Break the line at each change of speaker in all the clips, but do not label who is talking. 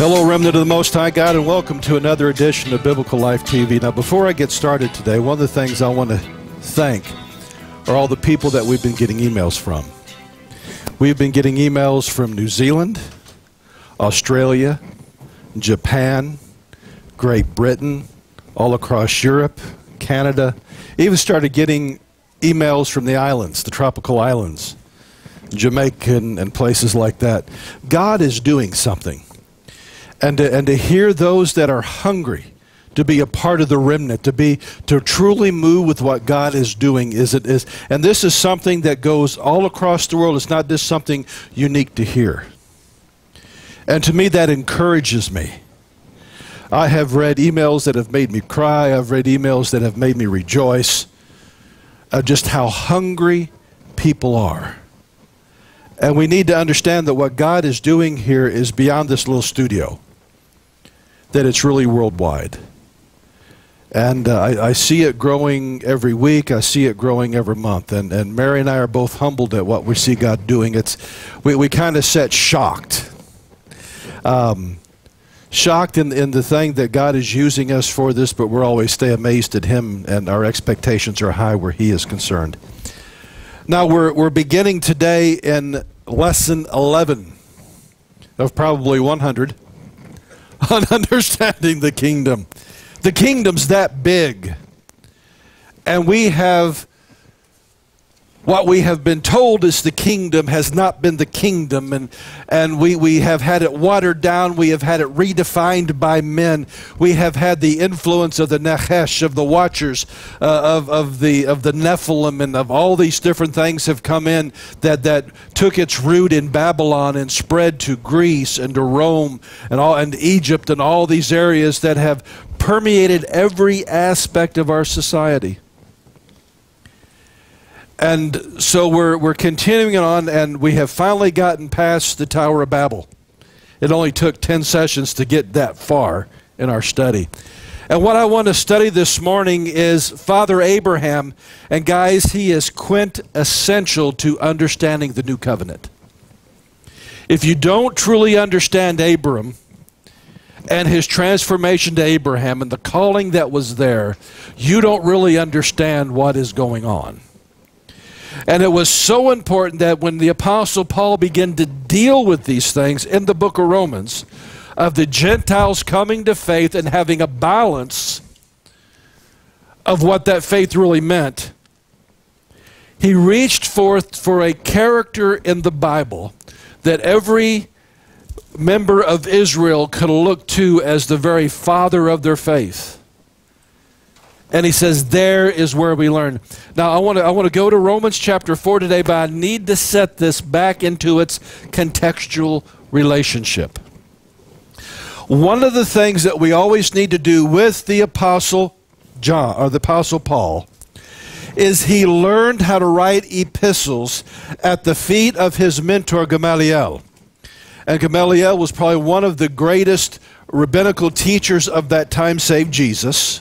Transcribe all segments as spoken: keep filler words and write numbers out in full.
Hello, Remnant of the Most High God, and welcome to another edition of Biblical Life T V. Now, before I get started today, one of the things I want to thank are all the people that we've been getting emails from. We've been getting emails from New Zealand, Australia, Japan, Great Britain, all across Europe, Canada. Even started getting emails from the islands, the tropical islands, Jamaica and, and places like that. God is doing something. And to, and to hear those that are hungry to be a part of the remnant, to be to truly move with what God is doing, is it is, and this is something that goes all across the world. It's not just something unique to here. And to me, that encourages me. I have read emails that have made me cry. I've read emails that have made me rejoice. Of just how hungry people are. And we need to understand that what God is doing here is beyond this little studio. That it's really worldwide. And uh, I, I see it growing every week. I see it growing every month. And, and Mary and I are both humbled at what we see God doing. It's, we, we kind of sit shocked. Um, shocked in, in the thing that God is using us for this, but we're always stay amazed at Him, and our expectations are high where He is concerned. Now we're, we're beginning today in lesson eleven of probably one hundred. On understanding the kingdom. The kingdom's that big. And we have, what we have been told is the kingdom has not been the kingdom. And, and we, we have had it watered down. We have had it redefined by men. We have had the influence of the Nachesh, of the watchers, uh, of, of, the, of the Nephilim, and of all these different things have come in that, that took its root in Babylon and spread to Greece and to Rome and, all, and Egypt and all these areas that have permeated every aspect of our society. And so we're, we're continuing on, and we have finally gotten past the Tower of Babel. It only took ten sessions to get that far in our study. And what I want to study this morning is Father Abraham. And guys, he is quintessential to understanding the new covenant. If you don't truly understand Abram and his transformation to Abraham and the calling that was there, you don't really understand what is going on. And it was so important that when the Apostle Paul began to deal with these things in the book of Romans, of the Gentiles coming to faith and having a balance of what that faith really meant, he reached forth for a character in the Bible that every member of Israel could look to as the very father of their faith. And he says, there is where we learn. Now, I want to I want to go to Romans chapter four today, but I need to set this back into its contextual relationship. One of the things that we always need to do with the Apostle John, or the Apostle Paul, is he learned how to write epistles at the feet of his mentor, Gamaliel. And Gamaliel was probably one of the greatest rabbinical teachers of that time, save Jesus.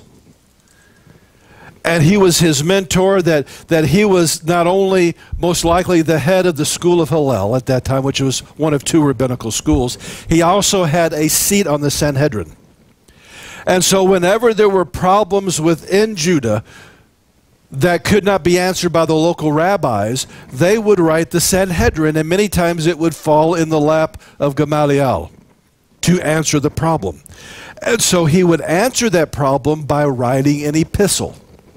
And he was his mentor, that, that he was not only most likely the head of the school of Hillel at that time, which was one of two rabbinical schools, he also had a seat on the Sanhedrin. And so whenever there were problems within Judah that could not be answered by the local rabbis, they would write the Sanhedrin, and many times it would fall in the lap of Gamaliel to answer the problem. And so he would answer that problem by writing an epistle.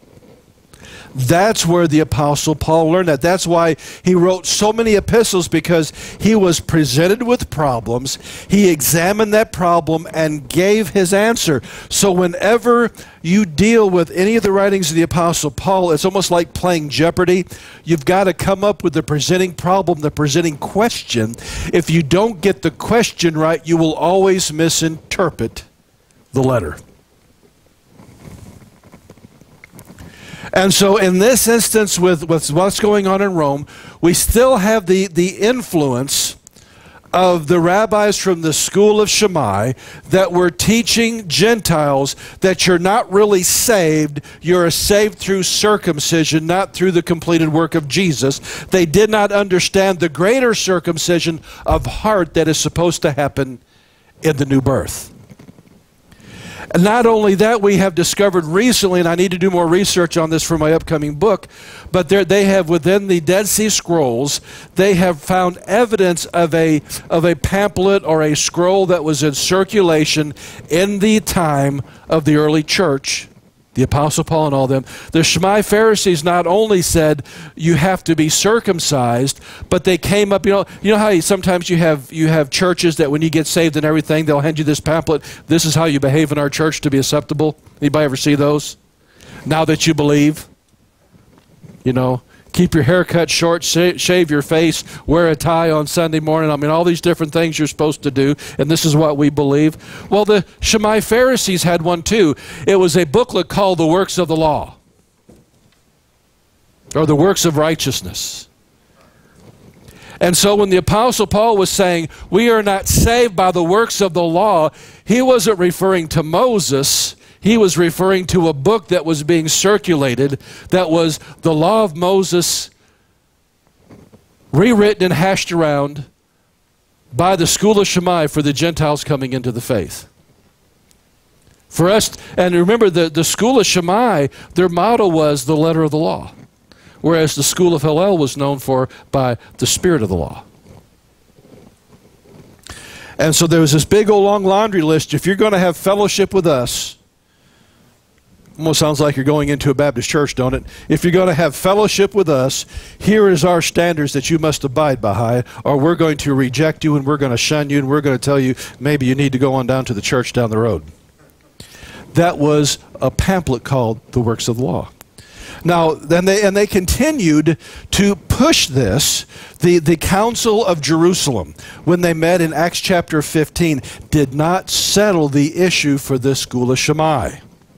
That's where the Apostle Paul learned that. That's why he wrote so many epistles, because he was presented with problems. He examined that problem and gave his answer. So whenever you deal with any of the writings of the Apostle Paul, it's almost like playing Jeopardy. You've got to come up with the presenting problem, the presenting question. If you don't get the question right, you will always misinterpret the letter. And so in this instance, with, with what's going on in Rome, we still have the, the influence of the rabbis from the school of Shammai that were teaching Gentiles that you're not really saved, you're saved through circumcision, not through the completed work of Jesus. They did not understand the greater circumcision of heart that is supposed to happen in the new birth. And not only that, we have discovered recently, and I need to do more research on this for my upcoming book, but there, they have within the Dead Sea Scrolls, they have found evidence of a, of a pamphlet or a scroll that was in circulation in the time of the early church, the Apostle Paul and all them. The Shammai Pharisees not only said you have to be circumcised, but they came up, you know, you know how you, sometimes you have you have churches that when you get saved and everything, they'll hand you this pamphlet. This is how you behave in our church to be acceptable. Anybody ever see those? Now that you believe, you know, keep your hair cut short, sh shave your face, wear a tie on Sunday morning. I mean, all these different things you're supposed to do, and this is what we believe. Well, the Shammai Pharisees had one too. It was a booklet called The Works of the Law, or The Works of Righteousness. And so when the Apostle Paul was saying, we are not saved by the works of the law, he wasn't referring to Moses. He was referring to a book that was being circulated that was the law of Moses rewritten and hashed around by the school of Shammai for the Gentiles coming into the faith. For us, and remember the, the school of Shammai, their motto was the letter of the law, whereas the school of Hillel was known for by the spirit of the law. And so there was this big old long laundry list. If you're going to have fellowship with us, almost sounds like you're going into a Baptist church, don't it? If you're going to have fellowship with us, here is our standards that you must abide by, or we're going to reject you and we're going to shun you and we're going to tell you maybe you need to go on down to the church down the road. That was a pamphlet called The Works of the Law. Now, then they, and they continued to push this. The, the Council of Jerusalem, when they met in Acts chapter fifteen, did not settle the issue for this school of Shammai.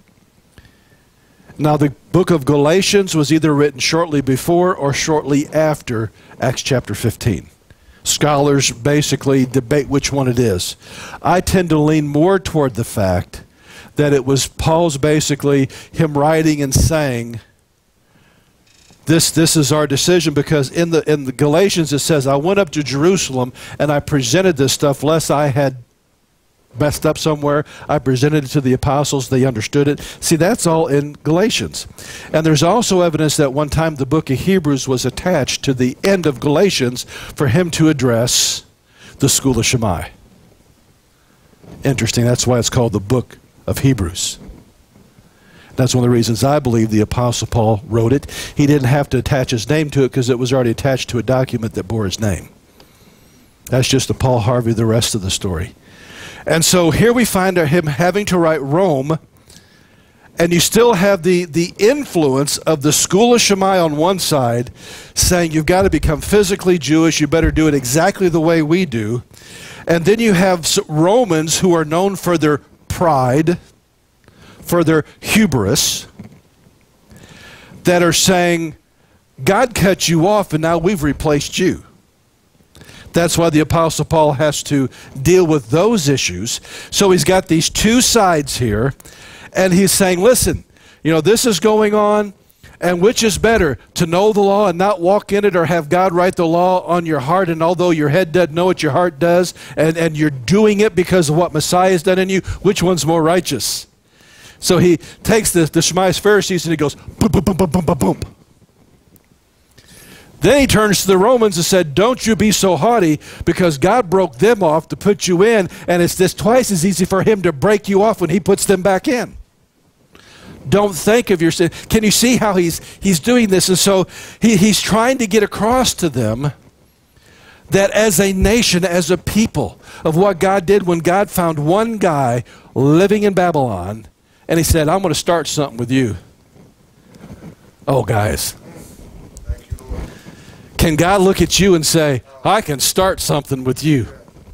Now, the book of Galatians was either written shortly before or shortly after Acts chapter fifteen. Scholars basically debate which one it is. I tend to lean more toward the fact that it was Paul's basically him writing and saying, this, this is our decision, because in the, in the Galatians it says, I went up to Jerusalem and I presented this stuff lest I had messed up somewhere. I presented it to the apostles. They understood it. See, that's all in Galatians. And there's also evidence that one time the book of Hebrews was attached to the end of Galatians for him to address the school of Shammai. Interesting. That's why it's called the book of Hebrews. That's one of the reasons I believe the Apostle Paul wrote it. He didn't have to attach his name to it because it was already attached to a document that bore his name. That's just the Paul Harvey, the rest of the story. And so here we find him having to write Rome, and you still have the, the influence of the school of Shammai on one side saying you've got to become physically Jewish, you better do it exactly the way we do. And then you have Romans who are known for their pride, for their hubris, that are saying, God cut you off and now we've replaced you. That's why the Apostle Paul has to deal with those issues. So he's got these two sides here, and he's saying, listen, you know, this is going on, and which is better, to know the law and not walk in it, or have God write the law on your heart, and although your head doesn't know it, your heart does, and, and you're doing it because of what Messiah has done in you? Which one's more righteous? So he takes the, the Shammai Pharisees and he goes, boom, boom, boom, boom, boom, boom, boom. Then he turns to the Romans and said, don't you be so haughty, because God broke them off to put you in, and it's this twice as easy for him to break you off when he puts them back in. Don't think of your sin. Can you see how he's, he's doing this? And so he, he's trying to get across to them that as a nation, as a people, of what God did when God found one guy living in Babylon, and he said, I'm going to start something with you. Oh, guys. Can God look at you and say, I can start something with you?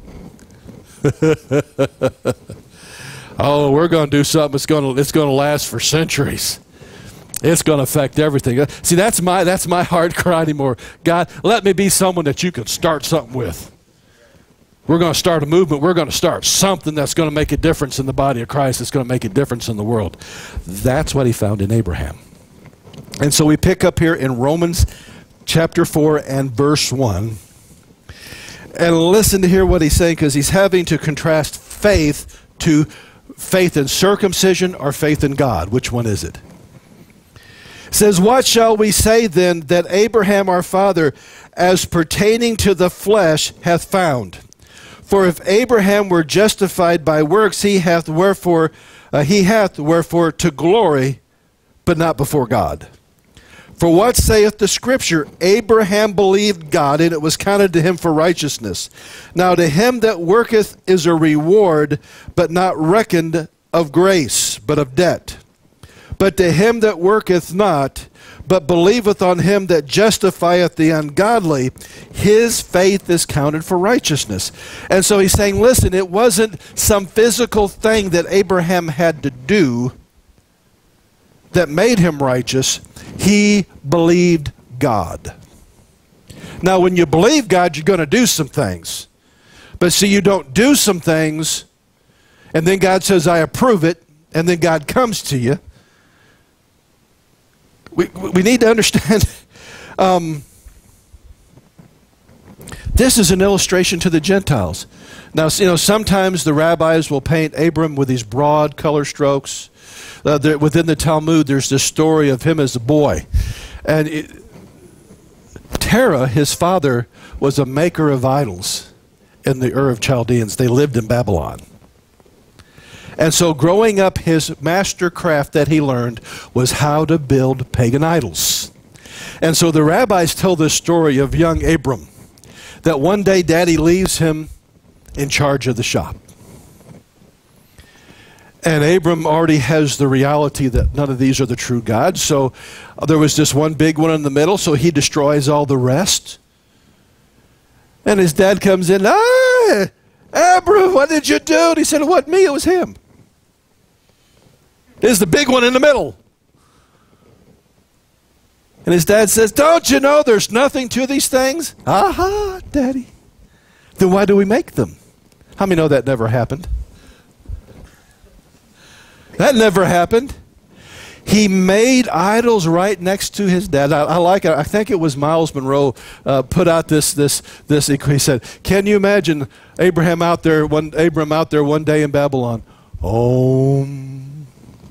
Oh, we're going to do something that's going to, it's going to last for centuries. It's going to affect everything. See, that's my, that's my hard cry anymore. God, let me be someone that you can start something with. We're going to start a movement. We're going to start something that's going to make a difference in the body of Christ. That's going to make a difference in the world. That's what he found in Abraham. And so we pick up here in Romans chapter four and verse one. And listen to hear what he's saying, because he's having to contrast faith to faith in circumcision or faith in God? Which one is it? It says, what shall we say then that Abraham our father, as pertaining to the flesh, hath found? For if Abraham were justified by works, he hath wherefore uh, he hath wherefore to glory, but not before God. For what saith the Scripture? Abraham believed God, and it was counted to him for righteousness. Now to him that worketh is a reward, but not reckoned of grace, but of debt. But to him that worketh not, but believeth on him that justifieth the ungodly, his faith is counted for righteousness. And so he's saying, listen, it wasn't some physical thing that Abraham had to do that made him righteous. He believed God. Now, when you believe God, you're going to do some things. But see, you don't do some things, and then God says, I approve it, and then God comes to you. We, we need to understand, um, this is an illustration to the Gentiles. Now, you know, sometimes the rabbis will paint Abram with these broad color strokes. Uh, there, within the Talmud, there's this story of him as a boy. And it, Terah, his father, was a maker of idols in the Ur of Chaldeans. They lived in Babylon. And so growing up, his master craft that he learned was how to build pagan idols. And so the rabbis tell this story of young Abram, that one day daddy leaves him in charge of the shop. And Abram already has the reality that none of these are the true gods. So uh, there was just one big one in the middle, so he destroys all the rest. And his dad comes in, ah, Abram, what did you do? And he said, it wasn't me, it was him. There's the big one in the middle. And his dad says, don't you know there's nothing to these things? Aha, Daddy. Then why do we make them? How many know that never happened? That never happened. He made idols right next to his dad. I, I like it. I think it was Miles Monroe uh, put out this this this. He said, "Can you imagine Abraham out there one Abram out there one day in Babylon? Om,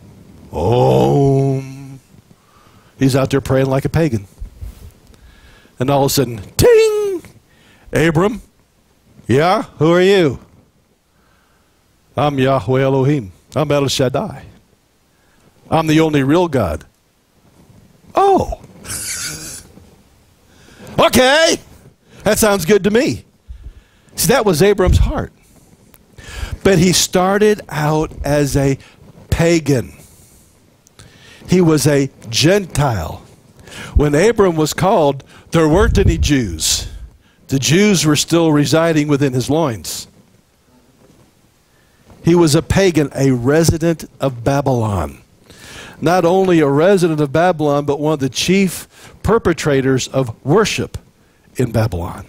om. He's out there praying like a pagan, and all of a sudden, ting! Abram, yeah, who are you? I'm Yahweh Elohim. I'm El Shaddai. I'm the only real God. Oh. Okay. That sounds good to me. See, that was Abram's heart. But he started out as a pagan. He was a Gentile. When Abram was called, there weren't any Jews. The Jews were still residing within his loins. He was a pagan, a resident of Babylon. Not only a resident of Babylon, but one of the chief perpetrators of worship in Babylon.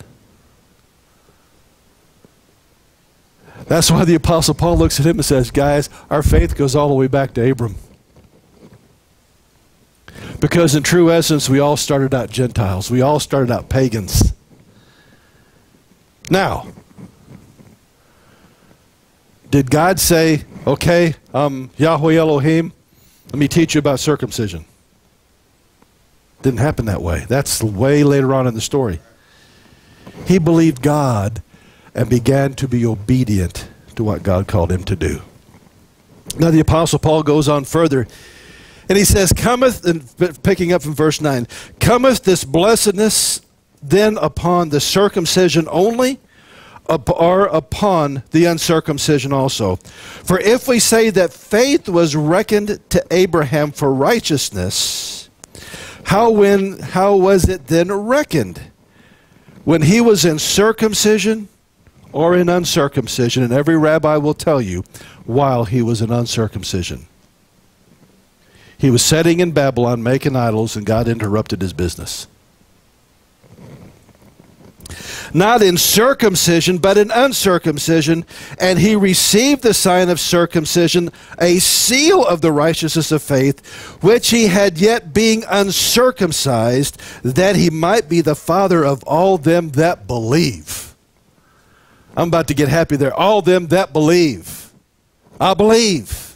That's why the Apostle Paul looks at him and says, guys, our faith goes all the way back to Abram. Because in true essence, we all started out Gentiles. We all started out pagans. Now, did God say, okay, um, Yahweh Elohim, let me teach you about circumcision? Didn't happen that way. That's way later on in the story. He believed God and began to be obedient to what God called him to do. Now the Apostle Paul goes on further, and he says, cometh, and picking up from verse nine, cometh this blessedness then upon the circumcision only, or upon the uncircumcision also? For if we say that faith was reckoned to Abraham for righteousness, how when how was it then reckoned? When he was in circumcision or in uncircumcision? And every rabbi will tell you, while he was in uncircumcision. He was sitting in Babylon making idols, and God interrupted his business. Not in circumcision, but in uncircumcision. And he received the sign of circumcision, a seal of the righteousness of faith, which he had yet being uncircumcised, that he might be the father of all them that believe. I'm about to get happy there. All them that believe. I believe.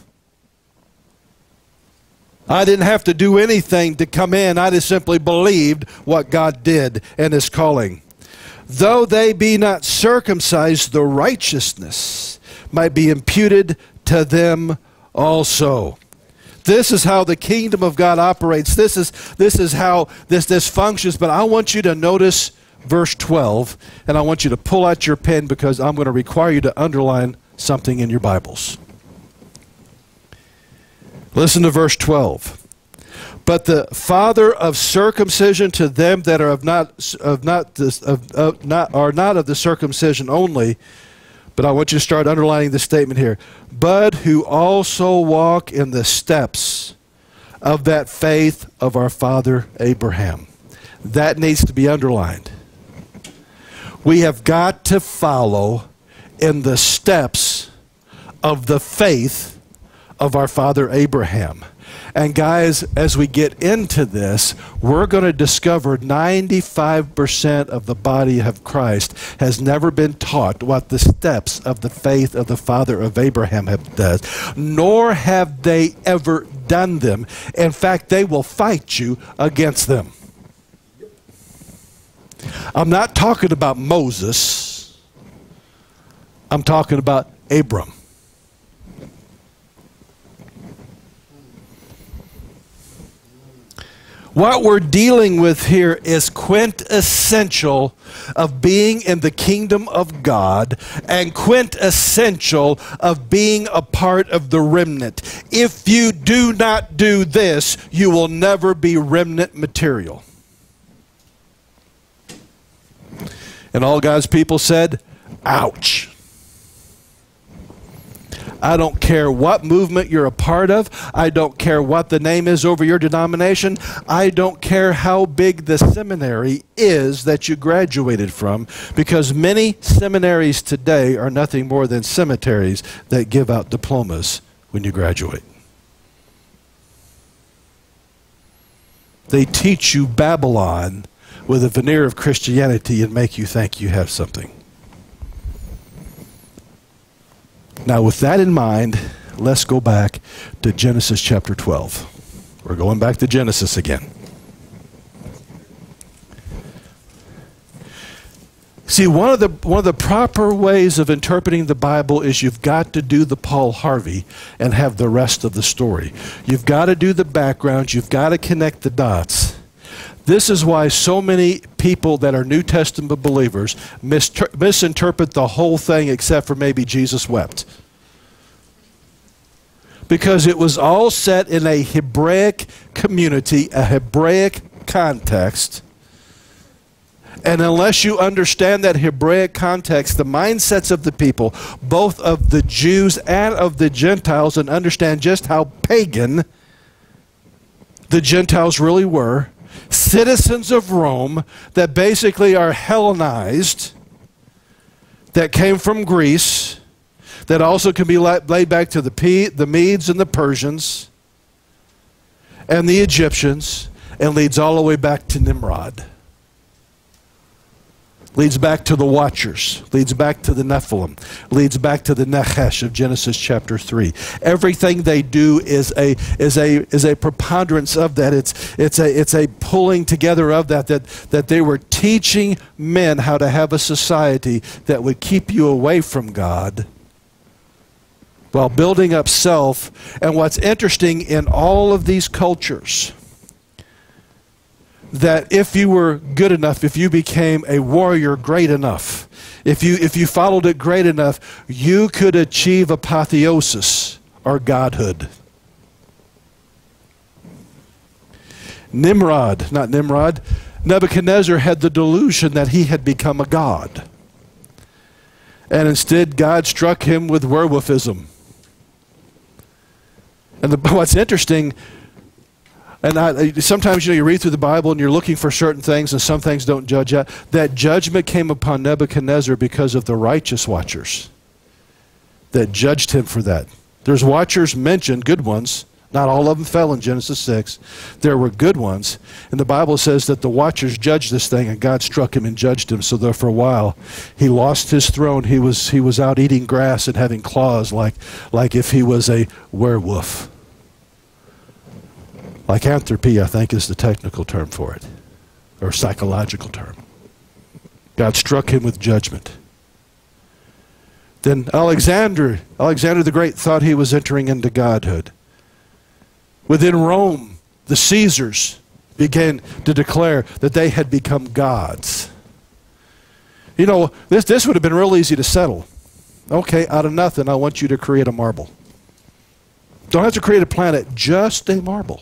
I didn't have to do anything to come in. I just simply believed what God did in His calling. Though they be not circumcised, the righteousness might be imputed to them also. This is how the kingdom of God operates. This is, this is how this, this functions. But I want you to notice verse twelve, and I want you to pull out your pen because I'm going to require you to underline something in your Bibles. Listen to verse twelve. But the father of circumcision to them that are of not of not this of, of not are not of the circumcision only, but I want you to start underlining the statement here. But who also walk in the steps of that faith of our father Abraham. That needs to be underlined. We have got to follow in the steps of the faith of our father Abraham. And guys, as we get into this, we're going to discover ninety-five percent of the body of Christ has never been taught what the steps of the faith of the father of Abraham have done, nor have they ever done them. In fact, they will fight you against them. I'm not talking about Moses. I'm talking about Abram. What we're dealing with here is quintessential of being in the kingdom of God and quintessential of being a part of the remnant. If you do not do this, you will never be remnant material. And all God's people said, ouch. I don't care what movement you're a part of. I don't care what the name is over your denomination. I don't care how big the seminary is that you graduated from, because many seminaries today are nothing more than cemeteries that give out diplomas when you graduate. They teach you Babylon with a veneer of Christianity and make you think you have something. Now, with that in mind, let's go back to Genesis chapter twelve. We're going back to Genesis again. See, one of the one of the proper ways of interpreting the Bible is you've got to do the Paul Harvey and have the rest of the story. You've got to do the background. You've got to connect the dots. This is why so many people that are New Testament believers mis misinterpret the whole thing except for maybe Jesus wept. Because it was all set in a Hebraic community, a Hebraic context. And unless you understand that Hebraic context, the mindsets of the people, both of the Jews and of the Gentiles, and understand just how pagan the Gentiles really were, citizens of Rome that basically are Hellenized, that came from Greece, that also can be laid back to the, P, the Medes and the Persians and the Egyptians, and leads all the way back to Nimrod. Leads back to the Watchers, leads back to the Nephilim, leads back to the Nechesh of Genesis chapter three. Everything they do is a is a is a preponderance of that. It's it's a it's a pulling together of that that that they were teaching men how to have a society that would keep you away from God while building up self. And what's interesting in all of these cultures, that if you were good enough, if you became a warrior great enough, if you, if you followed it great enough, you could achieve apotheosis or godhood. Nimrod, not Nimrod, Nebuchadnezzar had the delusion that he had become a god. And instead God struck him with werewolfism. And the, what's interesting, and I, sometimes, you know, you read through the Bible and you're looking for certain things, and some things don't judge out. That judgment came upon Nebuchadnezzar because of the righteous watchers that judged him for that. There's watchers mentioned, good ones, Not all of them fell in Genesis six. There were good ones. And the Bible says that the watchers judged this thing, and God struck him and judged him. So there for a while, he lost his throne. He was, he was out eating grass and having claws like, like if he was a werewolf. Lycanthropy, I think, is the technical term for it, or psychological term. God struck him with judgment. Then Alexander, Alexander the Great thought he was entering into godhood. Within Rome, the Caesars began to declare that they had become gods. You know, this, this would have been real easy to settle. Okay, out of nothing, I want you to create a marble. Don't have to create a planet, just a marble.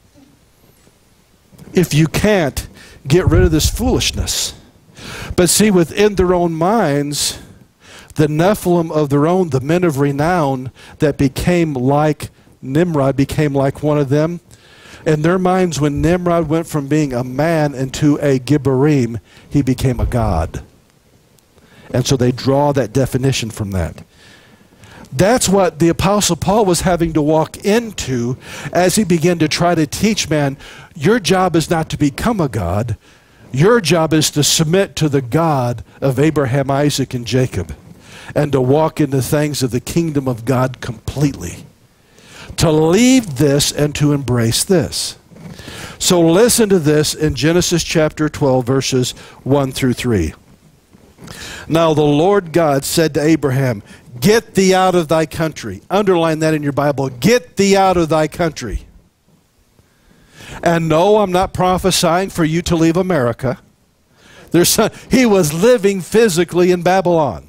If you can't, get rid of this foolishness. But see, within their own minds, the Nephilim of their own, the men of renown that became like Nimrod, became like one of them. In their minds, when Nimrod went from being a man into a Gibborim, he became a god. And so they draw that definition from that. That's what the Apostle Paul was having to walk into as he began to try to teach man, your job is not to become a god. Your job is to submit to the God of Abraham, Isaac, and Jacob, and to walk in the things of the kingdom of God completely. To leave this and to embrace this. So listen to this in Genesis chapter twelve, verses one through three. Now the Lord God said to Abraham, get thee out of thy country. Underline that in your Bible. Get thee out of thy country. And no, I'm not prophesying for you to leave America. There's some, he was living physically in Babylon.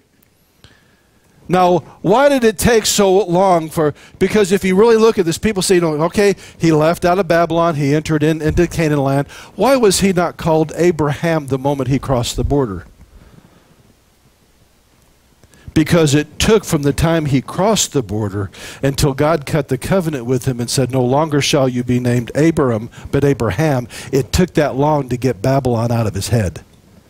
Now, why did it take so long for, because if you really look at this, people say, you know, okay, he left out of Babylon, he entered in, into Canaan land. Why was he not called Abraham the moment he crossed the border? Because it took from the time he crossed the border until God cut the covenant with him and said, no longer shall you be named Abram, but Abraham. It took that long to get Babylon out of his head.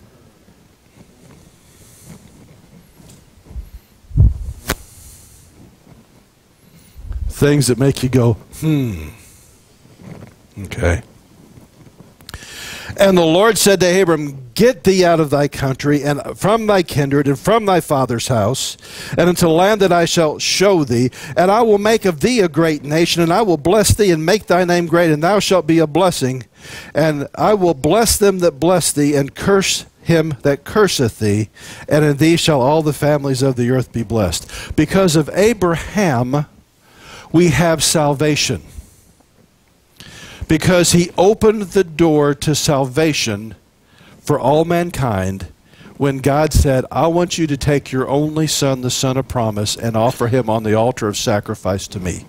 Things that make you go, hmm. Okay. And the Lord said to Abram, get thee out of thy country, and from thy kindred, and from thy father's house, and into the land that I shall show thee, and I will make of thee a great nation, and I will bless thee, and make thy name great, and thou shalt be a blessing. And I will bless them that bless thee, and curse him that curseth thee, and in thee shall all the families of the earth be blessed. Because of Abraham, we have salvation. Because he opened the door to salvation for all mankind when God said, I want you to take your only son, the son of promise, and offer him on the altar of sacrifice to me.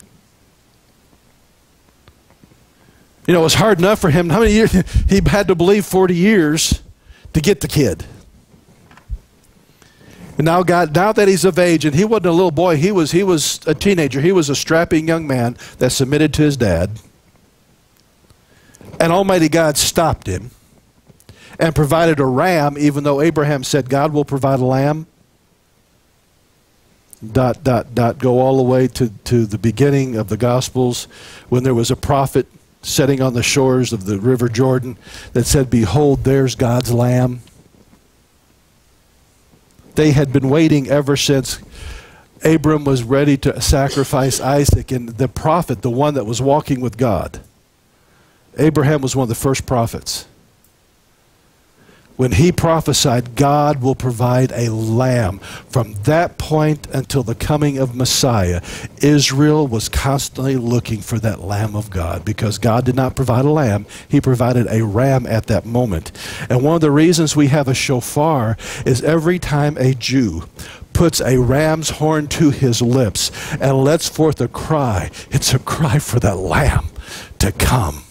You know, it was hard enough for him. How many years? He had to believe forty years to get the kid. And now God, now that he's of age, and he wasn't a little boy, he was, he was a teenager. He was a strapping young man that submitted to his dad. And Almighty God stopped him and provided a ram, even though Abraham said God will provide a lamb. Dot, dot, dot, go all the way to, to the beginning of the Gospels when there was a prophet sitting on the shores of the River Jordan that said, behold, there's God's lamb. They had been waiting ever since Abram was ready to sacrifice Isaac, and the prophet, the one that was walking with God, Abraham was one of the first prophets. When he prophesied, God will provide a lamb. From that point until the coming of Messiah, Israel was constantly looking for that Lamb of God, because God did not provide a lamb. He provided a ram at that moment. And one of the reasons we have a shofar is every time a Jew puts a ram's horn to his lips and lets forth a cry, it's a cry for that lamb to come.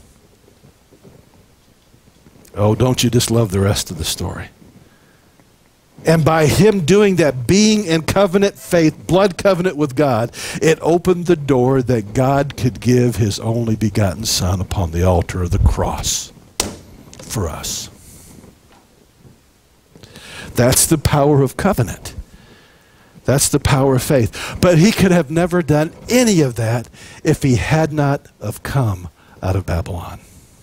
Oh, don't you just love the rest of the story? And by him doing that, being in covenant faith, blood covenant with God, it opened the door that God could give his only begotten Son upon the altar of the cross for us. That's the power of covenant. That's the power of faith. But he could have never done any of that if he had not have come out of Babylon.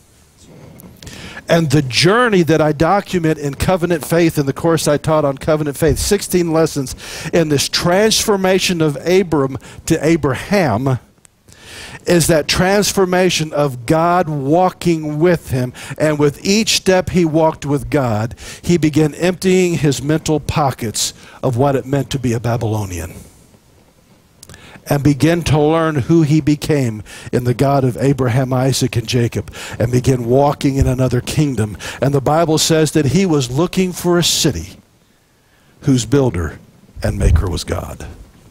And the journey that I document in covenant faith in the course I taught on covenant faith, sixteen lessons in this transformation of Abram to Abraham, is that transformation of God walking with him. And with each step he walked with God, he began emptying his mental pockets of what it meant to be a Babylonian, and began to learn who he became in the God of Abraham, Isaac, and Jacob, and began walking in another kingdom. And the Bible says that he was looking for a city whose builder and maker was God.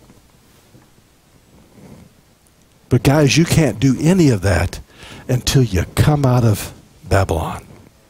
But guys, you can't do any of that until you come out of Babylon.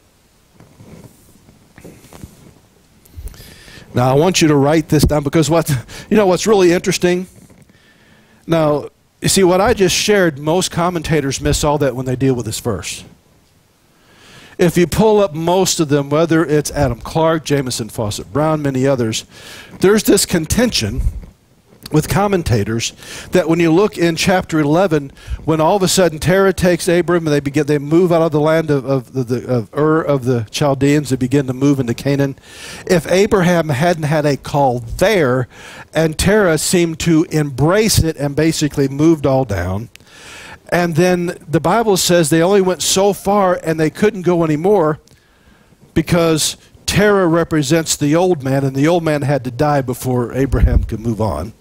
Now, I want you to write this down, because what, you know what's really interesting? Now, you see, what I just shared, most commentators miss all that when they deal with this verse. If you pull up most of them, whether it's Adam Clark, Jamison Fawcett Brown, many others, there's this contention with commentators that when you look in chapter eleven, when all of a sudden Terah takes Abram and they begin, they move out of the land of, of, the, the, of Ur of the Chaldeans, they begin to move into Canaan. If Abraham hadn't had a call there, and Terah seemed to embrace it and basically moved all down, and then the Bible says they only went so far and they couldn't go anymore because Terah represents the old man, and the old man had to die before Abraham could move on.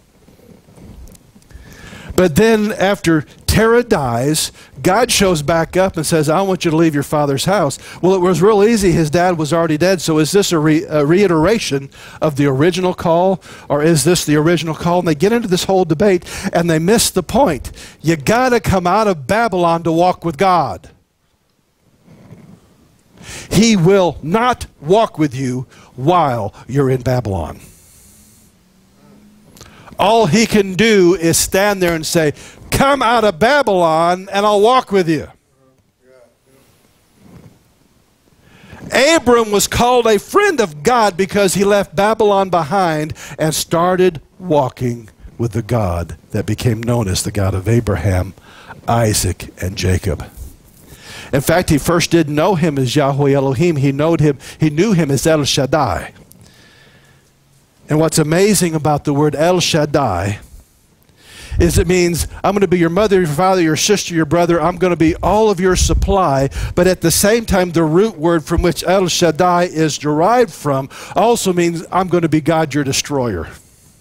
But then after Terah dies, God shows back up and says, I want you to leave your father's house. Well, it was real easy. His dad was already dead. So is this a, re a reiteration of the original call, or is this the original call? And they get into this whole debate, and they miss the point. You got to come out of Babylon to walk with God. He will not walk with you while you're in Babylon. All he can do is stand there and say, come out of Babylon and I'll walk with you. Abram was called a friend of God because he left Babylon behind and started walking with the God that became known as the God of Abraham, Isaac, and Jacob. In fact, he first didn't know him as Yahweh Elohim. He knowed him, he knew him as El Shaddai. And what's amazing about the word El Shaddai is it means I'm going to be your mother, your father, your sister, your brother. I'm going to be all of your supply. But at the same time, the root word from which El Shaddai is derived from also means I'm going to be God, your destroyer.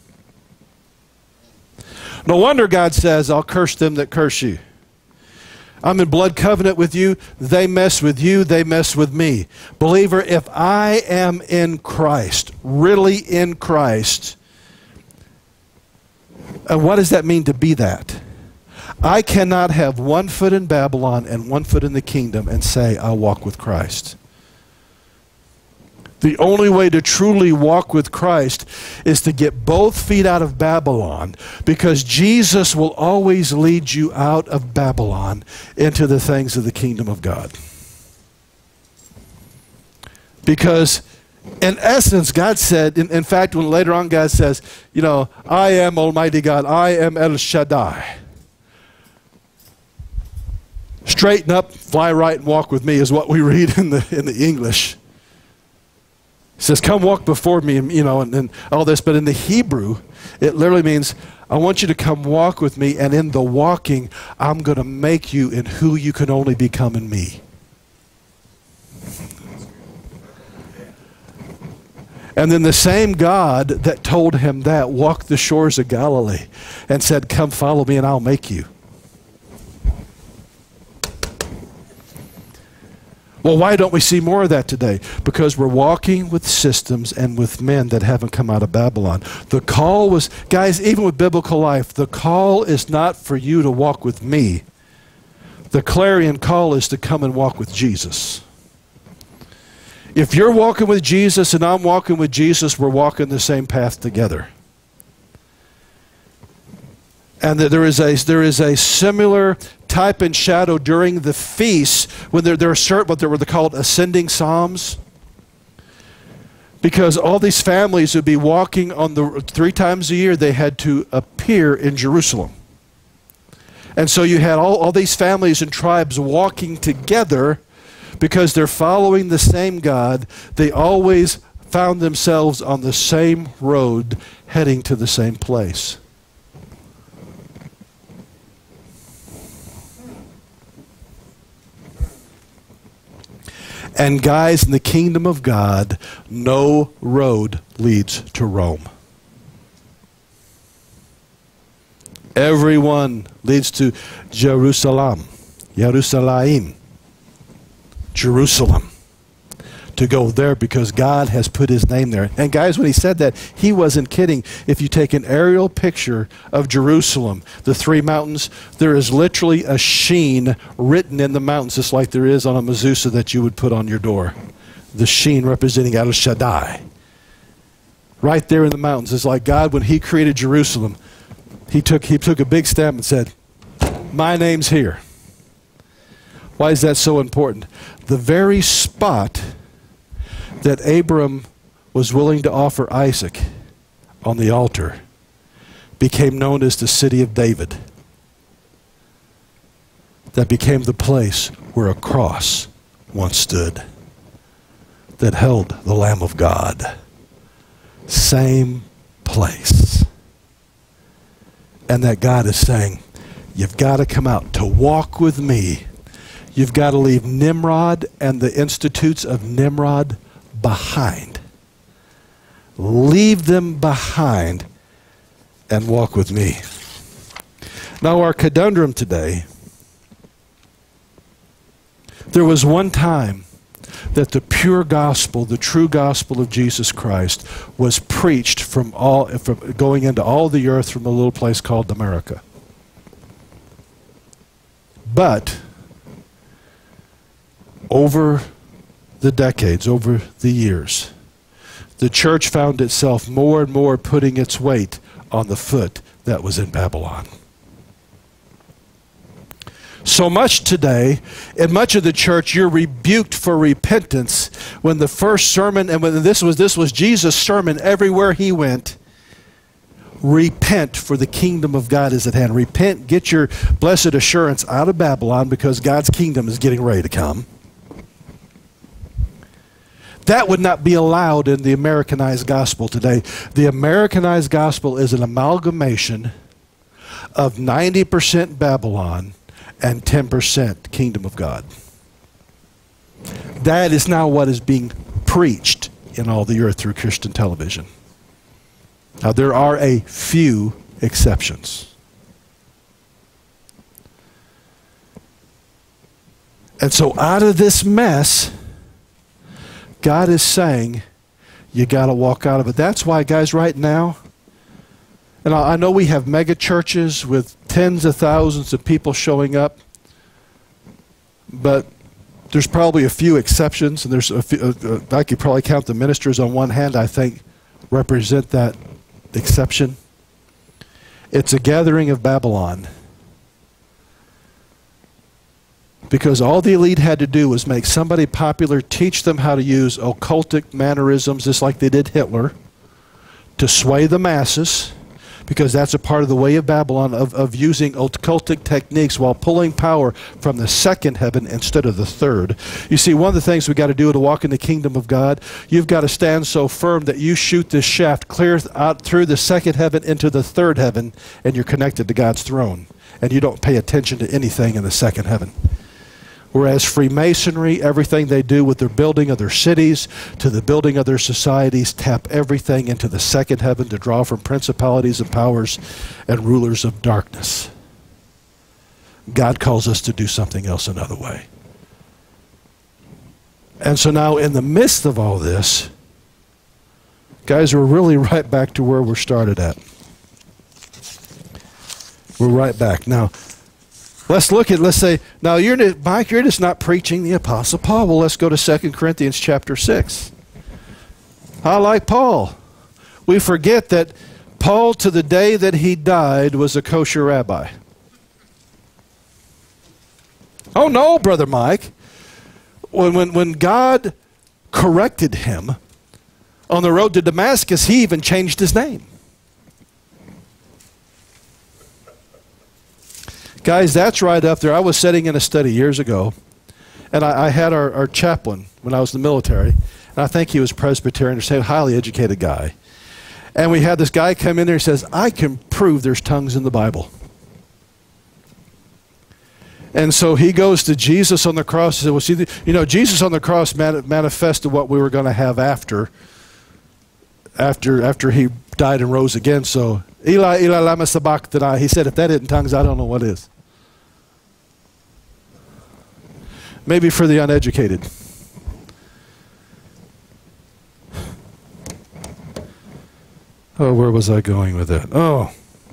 No wonder God says, I'll curse them that curse you. I'm in blood covenant with you. They mess with you. They mess with me. Believer, if I am in Christ, really in Christ, and what does that mean to be that? I cannot have one foot in Babylon and one foot in the kingdom and say, I'll walk with Christ. The only way to truly walk with Christ is to get both feet out of Babylon, because Jesus will always lead you out of Babylon into the things of the kingdom of God. Because in essence, God said, in, in fact, when later on God says, you know, I am Almighty God, I am El Shaddai. Straighten up, fly right, and walk with me is what we read in the, in the English. He says, come walk before me, and, you know, and, and all this. But in the Hebrew, it literally means, I want you to come walk with me, and in the walking, I'm going to make you in who you can only become in me. And then the same God that told him that walked the shores of Galilee and said, come follow me and I'll make you. Well, why don't we see more of that today? Because we're walking with systems and with men that haven't come out of Babylon. The call was, guys, even with biblical life, the call is not for you to walk with me. The clarion call is to come and walk with Jesus. If you're walking with Jesus and I'm walking with Jesus, we're walking the same path together. And there is a, there is a similar type and shadow during the feasts when there, there are certain, what they were called ascending psalms. Because all these families would be walking on the three times a year, they had to appear in Jerusalem. And so you had all, all these families and tribes walking together because they're following the same God. They always found themselves on the same road heading to the same place. And guys, in the kingdom of God, no road leads to Rome. Everyone leads to Jerusalem, Jerusalem, Jerusalem. To go there because God has put his name there. And guys, when he said that, he wasn't kidding. If you take an aerial picture of Jerusalem, the three mountains, there is literally a sheen written in the mountains, just like there is on a mezuzah that you would put on your door. The sheen representing El Shaddai. Right there in the mountains. It's like God, when he created Jerusalem, he took, he took a big stamp and said, my name's here. Why is that so important? The very spot that Abram was willing to offer Isaac on the altar became known as the city of David. That became the place where a cross once stood that held the Lamb of God. Same place. And that God is saying, you've got to come out to walk with me. You've got to leave Nimrod and the institutes of Nimrod behind. Leave them behind and walk with me. Now, our conundrum today, there was one time that the pure gospel, the true gospel of Jesus Christ, was preached from all, from going into all the earth from a little place called America. But over the decades, over the years, the church found itself more and more putting its weight on the foot that was in Babylon. So much today, in much of the church, you're rebuked for repentance when the first sermon, and when this was, this was Jesus' sermon everywhere he went, repent, for the kingdom of God is at hand. Repent, get your blessed assurance out of Babylon because God's kingdom is getting ready to come. That would not be allowed in the Americanized gospel today. The Americanized gospel is an amalgamation of ninety percent Babylon and ten percent kingdom of God. That is now what is being preached in all the earth through Christian television. Now, there are a few exceptions. And so out of this mess, God is saying, you got to walk out of it. That's why, guys, right now, and I know we have mega churches with tens of thousands of people showing up, but there's probably a few exceptions, and there's a few, uh, I could probably count the ministers on one hand, I think, represent that exception. It's a gathering of Babylon. Because all the elite had to do was make somebody popular, teach them how to use occultic mannerisms, just like they did Hitler, to sway the masses, because that's a part of the way of Babylon, of, of using occultic techniques while pulling power from the second heaven instead of the third. You see, one of the things we've got to do to walk in the kingdom of God, you've got to stand so firm that you shoot this shaft clear out through the second heaven into the third heaven, and you're connected to God's throne, and you don't pay attention to anything in the second heaven. Whereas Freemasonry, everything they do with their building of their cities to the building of their societies, tap everything into the second heaven to draw from principalities and powers and rulers of darkness. God calls us to do something else another way. And so now in the midst of all this, guys, we're really right back to where we're started at. We're right back. Now, let's look at, let's say, now you're, Mike, you're just not preaching the Apostle Paul. Well, let's go to Second Corinthians chapter six. I like Paul. We forget that Paul, to the day that he died, was a kosher rabbi. Oh no, Brother Mike. When, when, when God corrected him On the road to Damascus, he even changed his name. Guys, that's right up there. I was sitting in a study years ago, and I, I had our, our chaplain when I was in the military, and I think he was Presbyterian, or a highly educated guy. And we had this guy come in there and says, I can prove there's tongues in the Bible. And so he goes to Jesus on the cross and said, well, see, you know, Jesus on the cross manifested what we were going to have after, after, after he died and rose again. So, Eli, Eli, lama sabachthani. He said, if that isn't tongues, I don't know what is. Maybe for the uneducated. Oh, where was I going with that? Oh.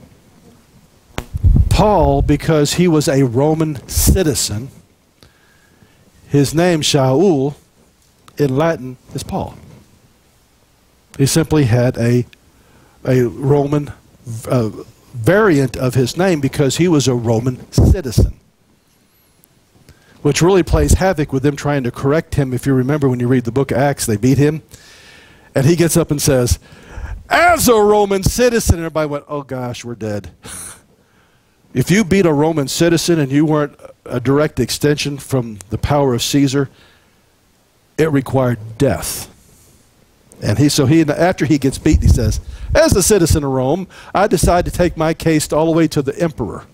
Paul, because he was a Roman citizen, his name, Shaul, in Latin, is Paul. He simply had a, a Roman uh, variant of his name because he was a Roman citizen, which really plays havoc with them trying to correct him. If you remember when you read the book of Acts, they beat him, and he gets up and says, as a Roman citizen, and everybody went, oh gosh, we're dead. If you beat a Roman citizen and you weren't a direct extension from the power of Caesar, it required death. And he, so he, after he gets beaten, he says, as a citizen of Rome, I decide to take my case all the way to the emperor.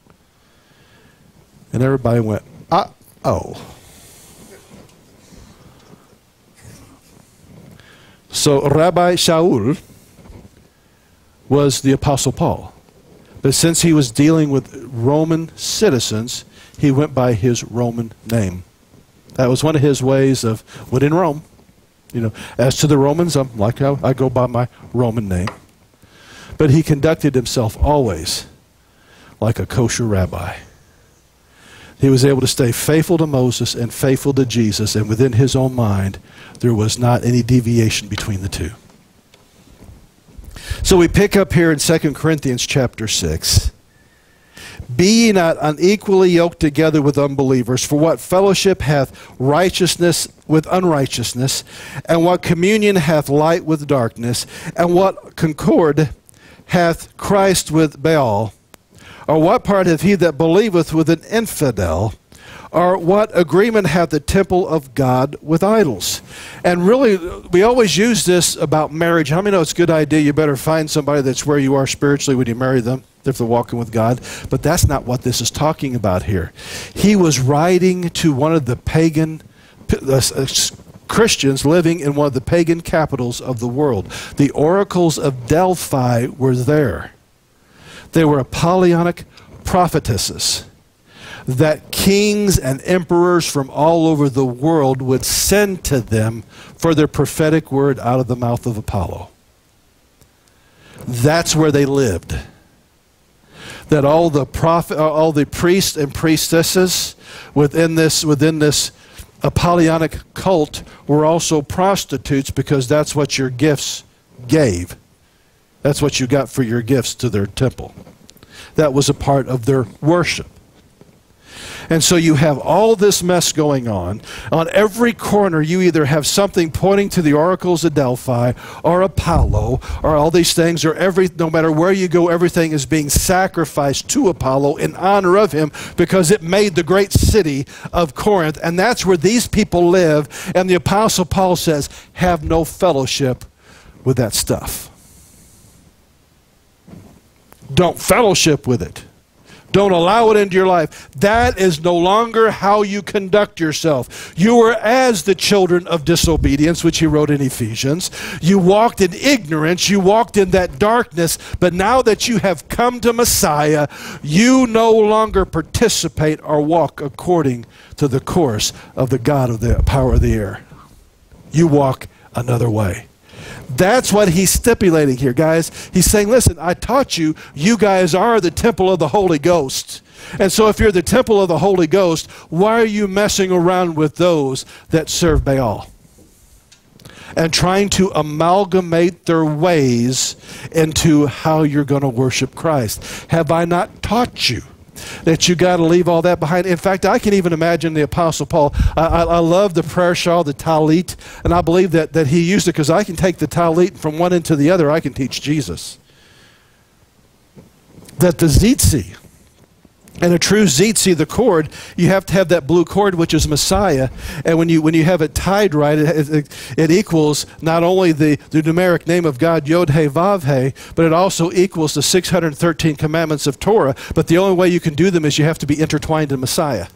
And everybody went, uh-oh. So Rabbi Shaul was the Apostle Paul. But since he was dealing with Roman citizens, he went by his Roman name. That was one of his ways of, when in Rome, you know, as to the Romans, I'm like I, I go by my Roman name. But he conducted himself always like a kosher rabbi. He was able to stay faithful to Moses and faithful to Jesus, and within his own mind, there was not any deviation between the two. So we pick up here in Second Corinthians chapter six. Be ye not unequally yoked together with unbelievers, for what fellowship hath righteousness with unrighteousness, and what communion hath light with darkness, and what concord hath Christ with Baal? Or what part hath he that believeth with an infidel? Or what agreement hath the temple of God with idols? And really, we always use this about marriage. How many know it's a good idea? You better find somebody that's where you are spiritually when you marry them, if they're walking with God. But that's not what this is talking about here. He was writing to one of the pagan uh, Christians living in one of the pagan capitals of the world. The oracles of Delphi were there. They were Apollonic prophetesses that kings and emperors from all over the world would send to them for their prophetic word out of the mouth of Apollo. That's where they lived. That all the prophet, all the priests and priestesses within this within this Apollonic cult were also prostitutes, because that's what your gifts gave. That's what you got for your gifts to their temple. That was a part of their worship. And so you have all this mess going on. On every corner, you either have something pointing to the oracles of Delphi or Apollo or all these things, or every, no matter where you go, everything is being sacrificed to Apollo in honor of him, because it made the great city of Corinth. And that's where these people live. And the Apostle Paul says, have no fellowship with that stuff. Don't fellowship with it. Don't allow it into your life. That is no longer how you conduct yourself. You were as the children of disobedience, which he wrote in Ephesians. You walked in ignorance. You walked in that darkness. But now that you have come to Messiah, you no longer participate or walk according to the course of the God of the power of the air. You walk another way. That's what he's stipulating here, guys. He's saying, listen, I taught you, you guys are the temple of the Holy Ghost. And so if you're the temple of the Holy Ghost, why are you messing around with those that serve Baal? And trying to amalgamate their ways into how you're going to worship Christ. Have I not taught you that you got to leave all that behind. In fact, I can even imagine the Apostle Paul. I, I, I love the prayer shawl, the talit, and I believe that, that he used it because I can take the talit from one end to the other. I can teach Jesus. That the zitzi, and a true zitzi, the cord, you have to have that blue cord, which is Messiah. And when you when you have it tied right, it, it, it equals not only the, the numeric name of God, Yod He Vav He, but it also equals the six hundred thirteen commandments of Torah. But the only way you can do them is you have to be intertwined in Messiah.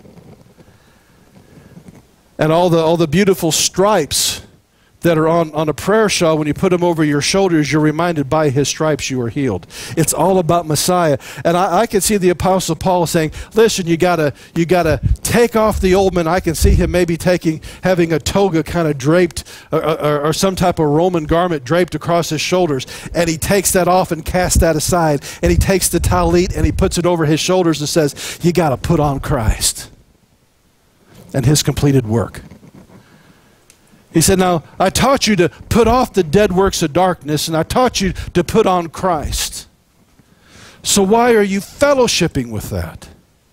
And all the all the beautiful stripes that are on, on a prayer shawl, when you put them over your shoulders, you're reminded by his stripes you are healed. It's all about Messiah. And I, I can see the Apostle Paul saying, listen, you gotta you gotta take off the old man. I can see him maybe taking having a toga kind of draped or, or, or some type of Roman garment draped across his shoulders, and he takes that off and casts that aside, and he takes the talit and he puts it over his shoulders and says, you gotta put on Christ and his completed work. He said, now, I taught you to put off the dead works of darkness, and I taught you to put on Christ. So why are you fellowshipping with that?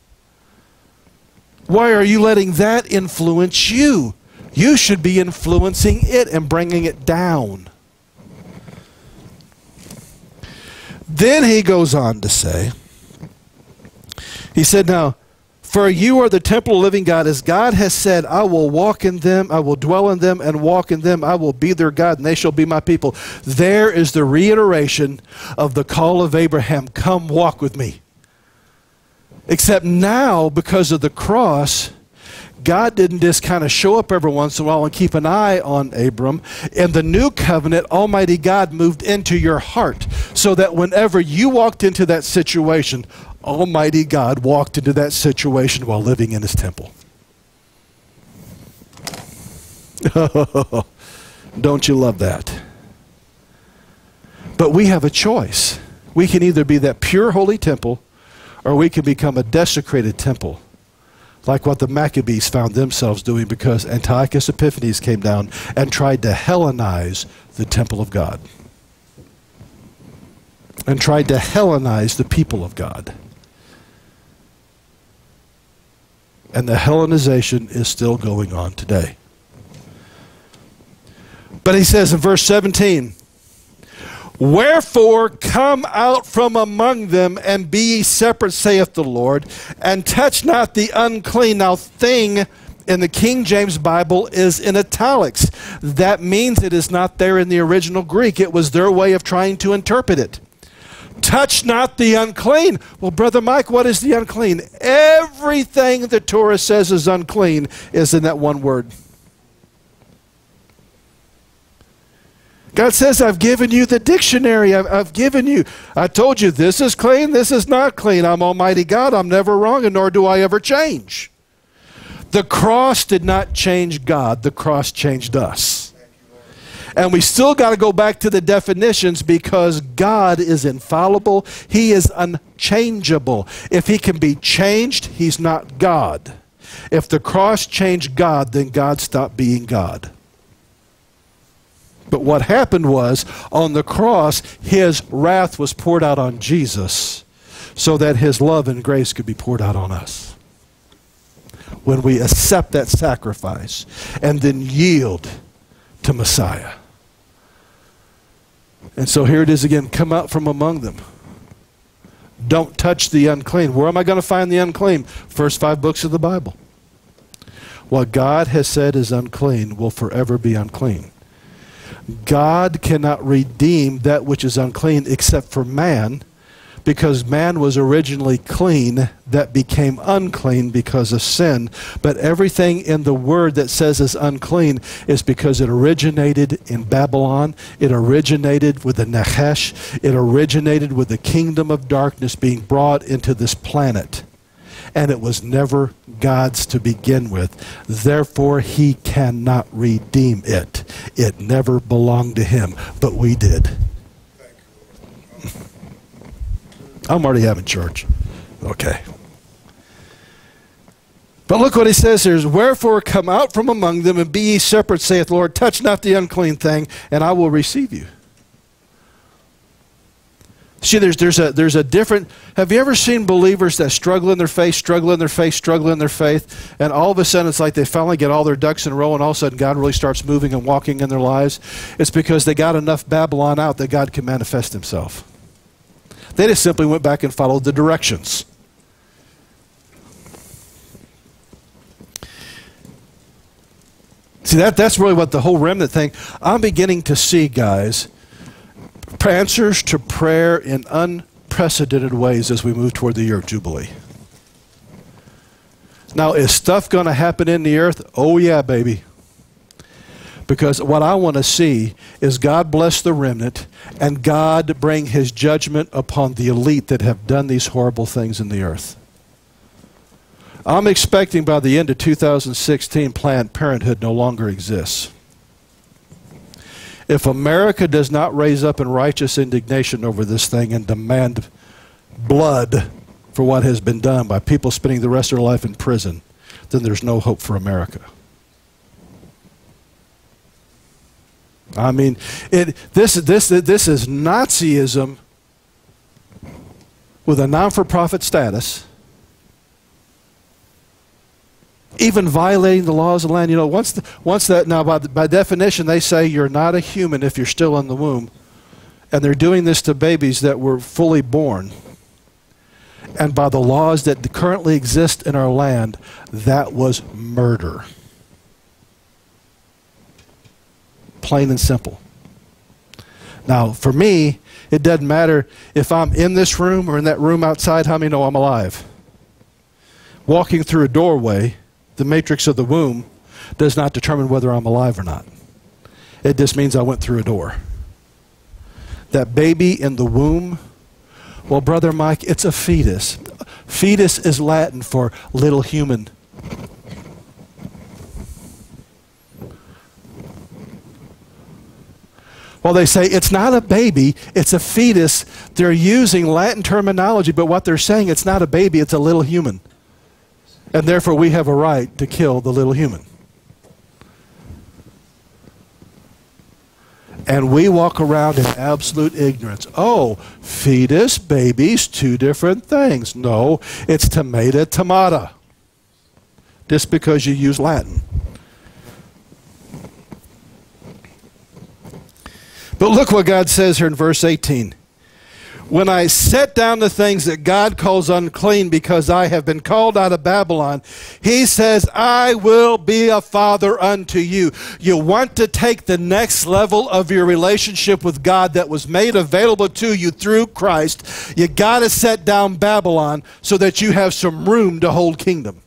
Why are you letting that influence you? You should be influencing it and bringing it down. Then he goes on to say, he said, now, for you are the temple of the living God, as God has said, I will walk in them, I will dwell in them and walk in them, I will be their God, and they shall be my people. There is the reiteration of the call of Abraham, come walk with me. Except now, because of the cross, God didn't just kind of show up every once in a while and keep an eye on Abram. In the new covenant, Almighty God moved into your heart, so that whenever you walked into that situation, Almighty God walked into that situation while living in his temple. Don't you love that? But we have a choice. We can either be that pure holy temple, or we can become a desecrated temple, like what the Maccabees found themselves doing, because Antiochus Epiphanes came down and tried to Hellenize the temple of God, and tried to Hellenize the people of God. And the Hellenization is still going on today. But he says in verse seventeen, wherefore come out from among them, and be ye separate, saith the Lord, and touch not the unclean. Now, thing in the King James Bible is in italics. That means it is not there in the original Greek. It was their way of trying to interpret it. Touch not the unclean. Well, Brother Mike, what is the unclean? Everything the Torah says is unclean is in that one word. God says, I've given you the dictionary. I've, I've given you, I told you this is clean, this is not clean. I'm Almighty God. I'm never wrong, and nor do I ever change. The cross did not change God. The cross changed us. And we still got to go back to the definitions, because God is infallible. He is unchangeable. If he can be changed, he's not God. If the cross changed God, then God stopped being God. But what happened was, on the cross, his wrath was poured out on Jesus so that his love and grace could be poured out on us. When we accept that sacrifice and then yield to Messiah. And so here it is again, come out from among them. Don't touch the unclean. Where am I going to find the unclean? First five books of the Bible. What God has said is unclean will forever be unclean. God cannot redeem that which is unclean except for man, because man was originally clean that became unclean because of sin. But everything in the word that says is unclean is because it originated in Babylon. It originated with the Nachash. It originated with the kingdom of darkness being brought into this planet. And it was never God's to begin with. Therefore, he cannot redeem it. It never belonged to him, but we did. I'm already having church. Okay. But look what he says here. Wherefore come out from among them, and be ye separate, saith the Lord. Touch not the unclean thing, and I will receive you. See, there's, there's, a, there's a different... Have you ever seen believers that struggle in their faith, struggle in their faith, struggle in their faith, and all of a sudden it's like they finally get all their ducks in a row, and all of a sudden God really starts moving and walking in their lives? It's because they got enough Babylon out that God can manifest himself. They just simply went back and followed the directions. See, that, that's really what the whole remnant thing... I'm beginning to see, guys... answers to prayer in unprecedented ways as we move toward the year of Jubilee. Now, is stuff going to happen in the earth? Oh, yeah, baby. Because what I want to see is God bless the remnant and God bring his judgment upon the elite that have done these horrible things in the earth. I'm expecting by the end of two thousand sixteen, Planned Parenthood no longer exists. If America does not raise up in righteous indignation over this thing and demand blood for what has been done by people spending the rest of their life in prison, then there's no hope for America. I mean, it, this, this, this is Nazism with a non-for-profit status, even violating the laws of the land. You know, once, the, once that, now by, by definition, they say you're not a human if you're still in the womb. And they're doing this to babies that were fully born. And by the laws that currently exist in our land, that was murder. Plain and simple. Now, for me, it doesn't matter if I'm in this room or in that room outside. How many know I'm alive? Walking through a doorway, the matrix of the womb, does not determine whether I'm alive or not. It just means I went through a door. That baby in the womb, well, Brother Mike, it's a fetus. Fetus is Latin for little human. Well, they say it's not a baby, it's a fetus. They're using Latin terminology, but what they're saying, it's not a baby, it's a little human. And therefore we have a right to kill the little human. And we walk around in absolute ignorance. Oh, fetus, babies, two different things. No, it's tomato, tomata. Just because you use Latin. But look what God says here in verse eighteen. When I set down the things that God calls unclean because I have been called out of Babylon, he says, I will be a father unto you. You want to take the next level of your relationship with God that was made available to you through Christ. You got to set down Babylon so that you have some room to hold kingdom.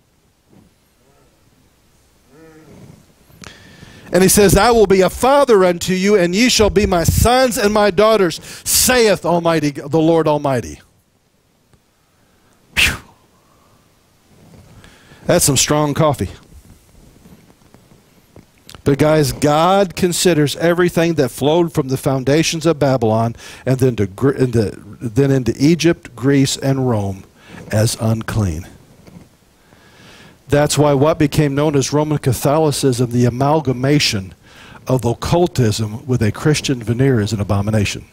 And he says, I will be a father unto you, and ye shall be my sons and my daughters, saith Almighty, the Lord Almighty. Phew. That's some strong coffee. But guys, God considers everything that flowed from the foundations of Babylon and then, to, into, then into Egypt, Greece, and Rome as unclean. That's why what became known as Roman Catholicism, the amalgamation of occultism with a Christian veneer, is an abomination.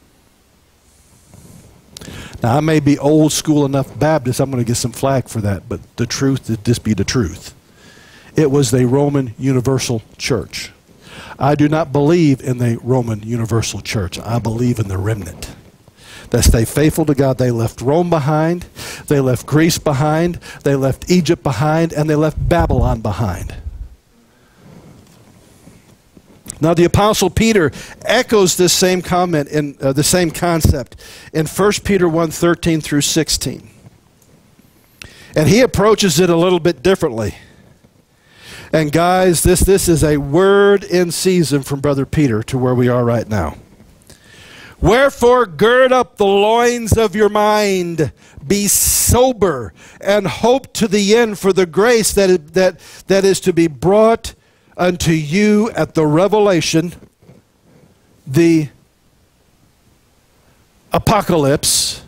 Now, I may be old school enough Baptist, I'm going to get some flack for that, but the truth would just be the truth. It was the Roman Universal Church. I do not believe in the Roman Universal Church. I believe in the remnant that stay faithful to God. They left Rome behind, they left Greece behind, they left Egypt behind, and they left Babylon behind. Now the Apostle Peter echoes this same comment in uh, the same concept in First Peter one, thirteen through sixteen. And he approaches it a little bit differently. And guys, this, this is a word in season from Brother Peter to where we are right now. Wherefore gird up the loins of your mind, be sober, and hope to the end for the grace that is, that, that is to be brought unto you at the revelation, the apocalypse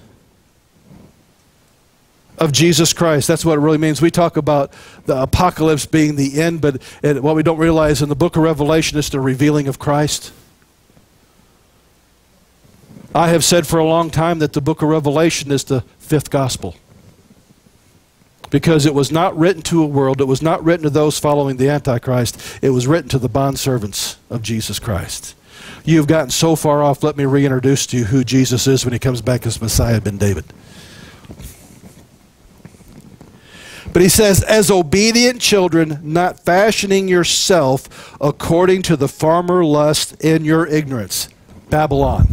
of Jesus Christ. That's what it really means. We talk about the apocalypse being the end, but it, what we don't realize in the book of Revelation is the revealing of Christ. I have said for a long time that the book of Revelation is the fifth gospel. Because it was not written to a world, it was not written to those following the Antichrist, it was written to the bondservants of Jesus Christ. You've gotten so far off, let me reintroduce to you who Jesus is when he comes back as Messiah ben David. But he says, as obedient children, not fashioning yourself according to the former lust in your ignorance. Babylon.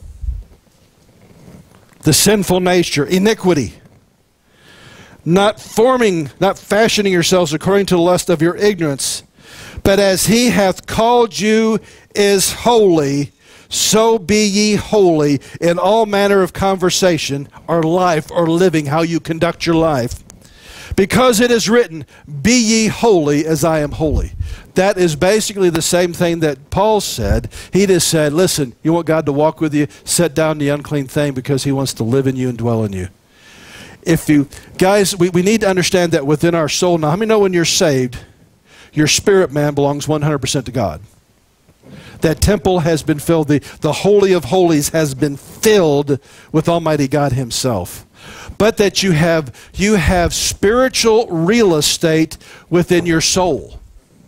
The sinful nature, iniquity. Not forming, not fashioning yourselves according to the lust of your ignorance, but as he hath called you is holy, so be ye holy in all manner of conversation, or life, or living, how you conduct your life. Because it is written, be ye holy as I am holy. That is basically the same thing that Paul said. He just said, listen, you want God to walk with you? Set down the unclean thing because he wants to live in you and dwell in you. If you, guys, we, we need to understand that within our soul. Now, how many know when you're saved, your spirit man belongs one hundred percent to God? That temple has been filled, the, the Holy of Holies has been filled with Almighty God himself. But that you have, you have spiritual real estate within your soul.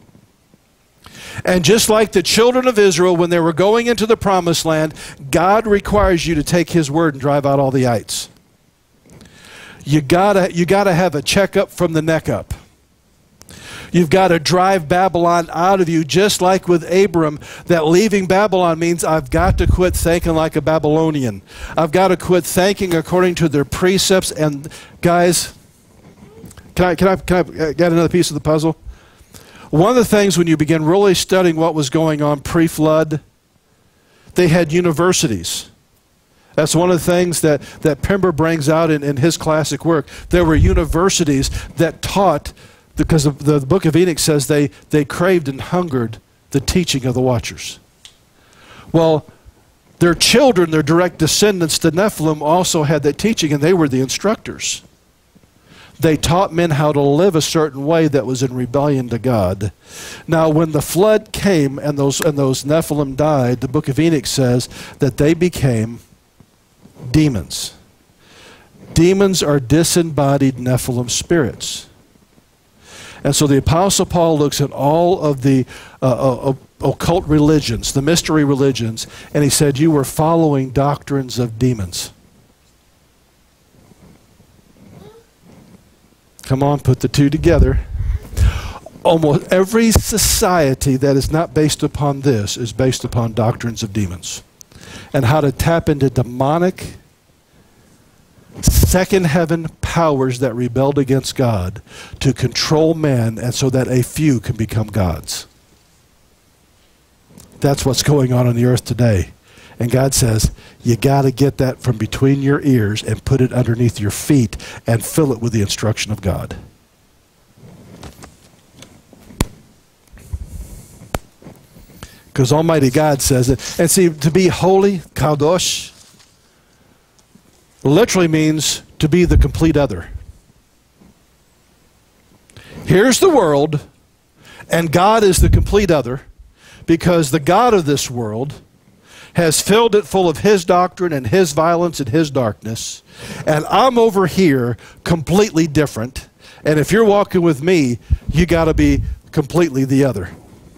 And just like the children of Israel, when they were going into the promised land, God requires you to take his word and drive out all the ites. You gotta, you gotta have a checkup from the neck up. You've got to drive Babylon out of you, just like with Abram, that leaving Babylon means I've got to quit thinking like a Babylonian. I've got to quit thinking according to their precepts. And guys, can I, can I, can I get another piece of the puzzle? One of the things when you begin really studying what was going on pre-flood, they had universities. That's one of the things that, that Pember brings out in, in his classic work. There were universities that taught, because the, the book of Enoch says they, they craved and hungered the teaching of the watchers. Well, their children, their direct descendants, the Nephilim, also had that teaching, and they were the instructors. They taught men how to live a certain way that was in rebellion to God. Now, when the flood came and those, and those Nephilim died, the book of Enoch says that they became demons. Demons are disembodied Nephilim spirits. And so the Apostle Paul looks at all of the uh, uh, occult religions, the mystery religions, and he said, you were following doctrines of demons. Come on, put the two together. Almost every society that is not based upon this is based upon doctrines of demons. And how to tap into demonic second heaven powers that rebelled against God to control man, and so that a few can become gods. That's what's going on on the earth today. And God says, you got to get that from between your ears and put it underneath your feet and fill it with the instruction of God. Because Almighty God says it. And see, to be holy, kadosh, literally means to be the complete other. Here's the world, and God is the complete other, because the God of this world has filled it full of his doctrine and his violence and his darkness, and I'm over here completely different, and if you're walking with me, you got to be completely the other.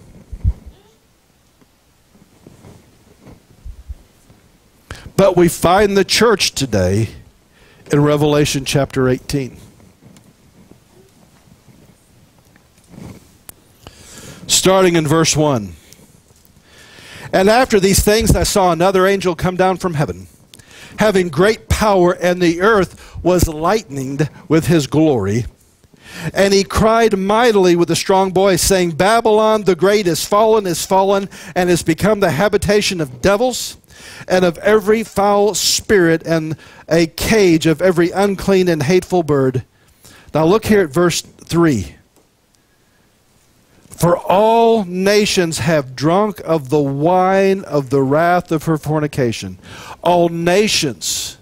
But we find the church today in Revelation chapter eighteen. Starting in verse one. And after these things I saw another angel come down from heaven, having great power, and the earth was lightened with his glory. And he cried mightily with a strong voice, saying, Babylon the great is fallen, is fallen, and has become the habitation of devils, and of every foul spirit, and a cage of every unclean and hateful bird. Now look here at verse three. For all nations have drunk of the wine of the wrath of her fornication. All nations.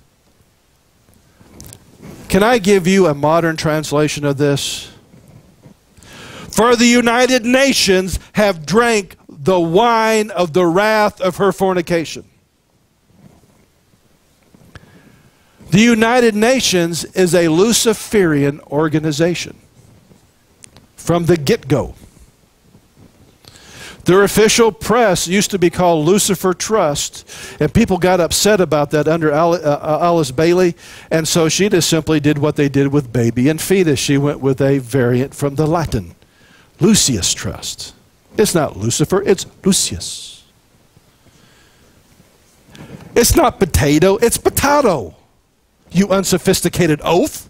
Can I give you a modern translation of this? For the United Nations have drank the wine of the wrath of her fornication. The United Nations is a Luciferian organization from the get-go. Their official press used to be called Lucifer Trust, and people got upset about that under Alice Bailey, and so she just simply did what they did with baby and fetus. She went with a variant from the Latin, Lucius Trust. It's not Lucifer, it's Lucius. It's not potato, it's potato, you unsophisticated oaf.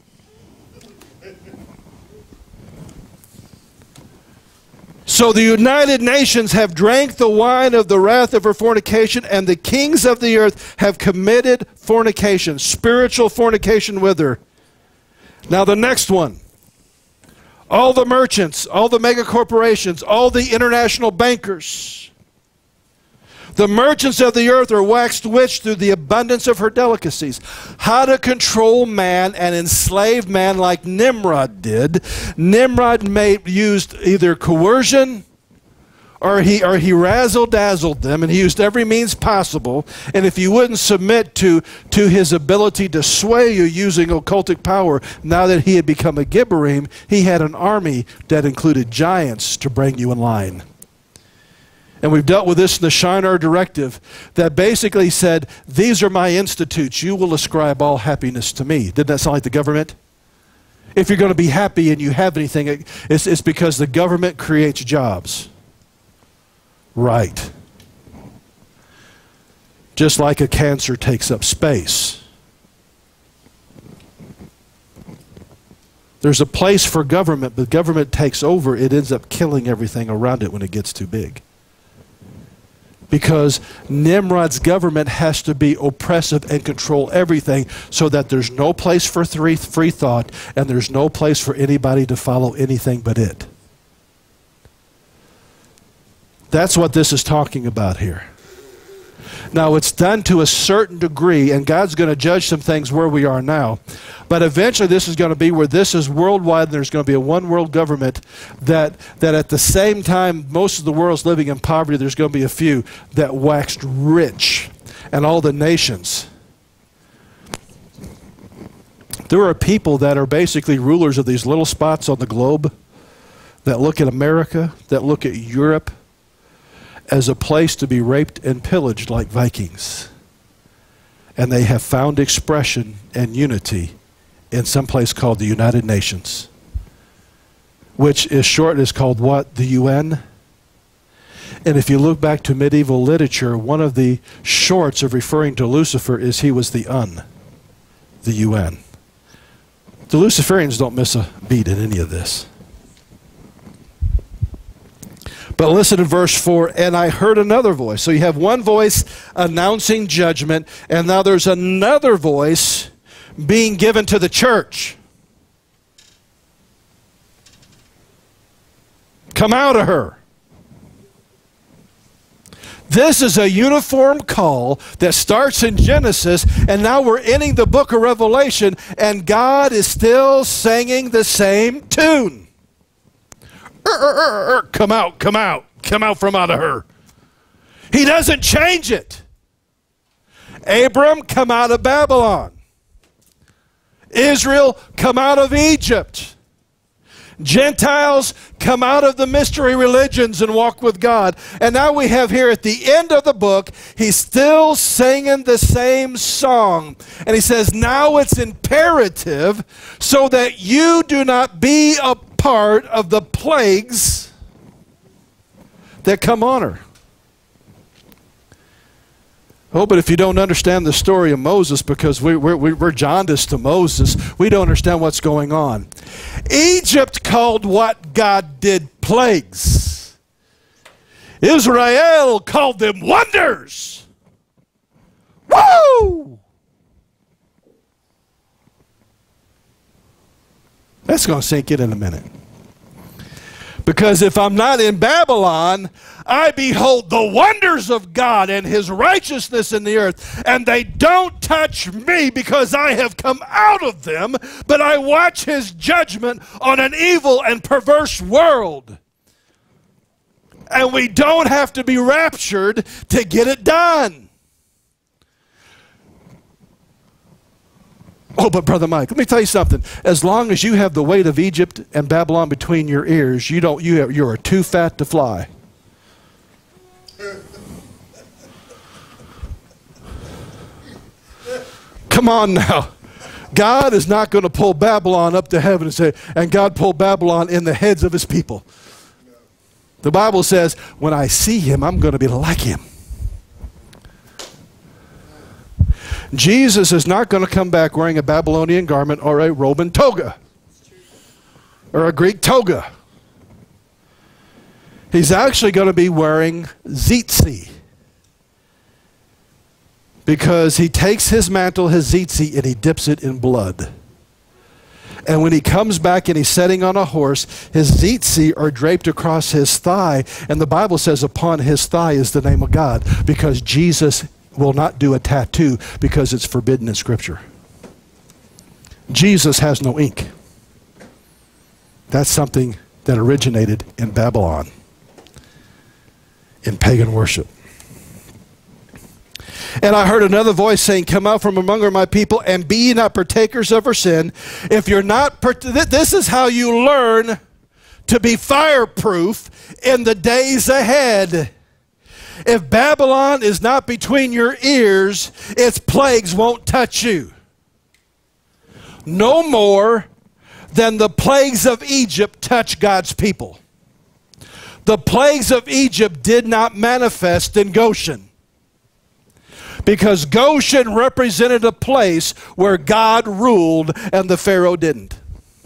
So the United Nations have drank the wine of the wrath of her fornication, and the kings of the earth have committed fornication, spiritual fornication with her. Now the next one. All the merchants, all the mega corporations, all the international bankers. The merchants of the earth are waxed rich through the abundance of her delicacies. How to control man and enslave man like Nimrod did. Nimrod made, used either coercion or he, or he razzle-dazzled them, and he used every means possible. And if you wouldn't submit to, to his ability to sway you using occultic power, now that he had become a Gibberim, he had an army that included giants to bring you in line. And we've dealt with this in the Shinar Directive that basically said, these are my institutes. You will ascribe all happiness to me. Didn't that sound like the government? If you're going to be happy and you have anything, it's, it's because the government creates jobs. Right. Just like a cancer takes up space. There's a place for government, but government takes over. It ends up killing everything around it when it gets too big. Because Nimrod's government has to be oppressive and control everything so that there's no place for free thought and there's no place for anybody to follow anything but it. That's what this is talking about here. Now, it's done to a certain degree, and God's going to judge some things where we are now. But eventually this is going to be where this is worldwide, and there's going to be a one world government that, that at the same time most of the world's living in poverty, there's going to be a few that waxed rich. And all the nations. There are people that are basically rulers of these little spots on the globe that look at America, that look at Europe, as a place to be raped and pillaged like Vikings. And they have found expression and unity in some place called the United Nations, which is short is called what? The U N. And if you look back to medieval literature, one of the shorts of referring to Lucifer is he was the Un, the U N. The Luciferians don't miss a beat in any of this. But listen to verse four, and I heard another voice. So you have one voice announcing judgment, and now there's another voice being given to the church. Come out of her. This is a uniform call that starts in Genesis, and now we're ending the book of Revelation, and God is still singing the same tune. Er, er, er, er, come out, come out, come out from out of her. He doesn't change it. Abram, come out of Babylon. Israel, come out of Egypt. Gentiles, come out of the mystery religions and walk with God. And now we have here at the end of the book, he's still singing the same song. And he says, now it's imperative so that you do not be a part of the plagues that come on her. Oh, but if you don't understand the story of Moses, because we, we're, we're jaundiced to Moses, we don't understand what's going on. Egypt called what God did plagues. Israel called them wonders. Woo! That's going to sink in in a minute. Because if I'm not in Babylon, I behold the wonders of God and his righteousness in the earth, and they don't touch me because I have come out of them, but I watch his judgment on an evil and perverse world. And we don't have to be raptured to get it done. Oh, but Brother Mike, let me tell you something. As long as you have the weight of Egypt and Babylon between your ears, you don't, you, have, you are too fat to fly. Come on now. God is not going to pull Babylon up to heaven and say, and God pulled Babylon in the heads of his people. The Bible says, when I see him, I'm going to be like him. Jesus is not going to come back wearing a Babylonian garment or a Roman toga or a Greek toga. He's actually going to be wearing tzitzit, because he takes his mantle, his tzitzit, and he dips it in blood. And when he comes back and he's sitting on a horse, his tzitzit are draped across his thigh, and the Bible says upon his thigh is the name of God, because Jesus will not do a tattoo because it's forbidden in Scripture. Jesus has no ink. That's something that originated in Babylon, in pagan worship. And I heard another voice saying, come out from among my people and be ye not partakers of her sin. If you're not, this is how you learn to be fireproof in the days ahead. If Babylon is not between your ears, its plagues won't touch you. No more than the plagues of Egypt touch God's people. The plagues of Egypt did not manifest in Goshen, because Goshen represented a place where God ruled and the Pharaoh didn't.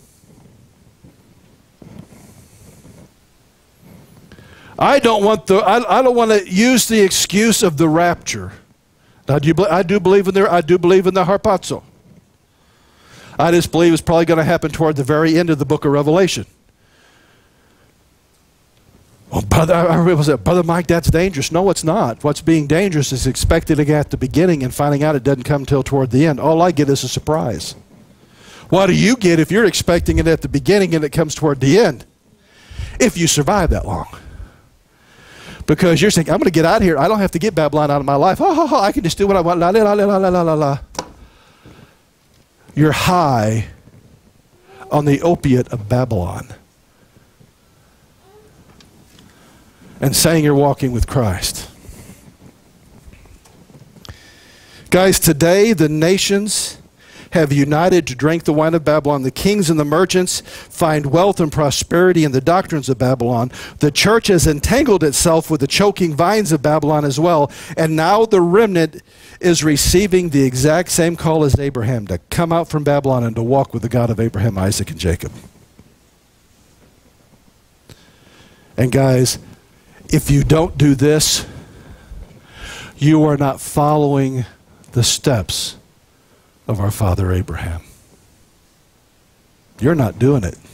I don't want the I, I don't want to use the excuse of the rapture. Now, do you, I do believe in the I do believe in the harpazo. I just believe it's probably going to happen toward the very end of the book of Revelation. Well, brother, I was it, Brother Mike, that's dangerous. No, it's not. What's being dangerous is expecting it at the beginning and finding out it doesn't come until toward the end. All I get is a surprise. What do you get if you're expecting it at the beginning and it comes toward the end? If you survive that long. Because you're saying, I'm going to get out of here. I don't have to get Babylon out of my life. Oh, oh, oh, I can just do what I want. La, la, la, la, la, la, la. You're high on the opiate of Babylon and saying you're walking with Christ. Guys, today the nations have united to drink the wine of Babylon. The kings and the merchants find wealth and prosperity in the doctrines of Babylon. The church has entangled itself with the choking vines of Babylon as well. And now the remnant is receiving the exact same call as Abraham, to come out from Babylon and to walk with the God of Abraham, Isaac, and Jacob. And guys, if you don't do this, you are not following the steps of our father Abraham. You're not doing it.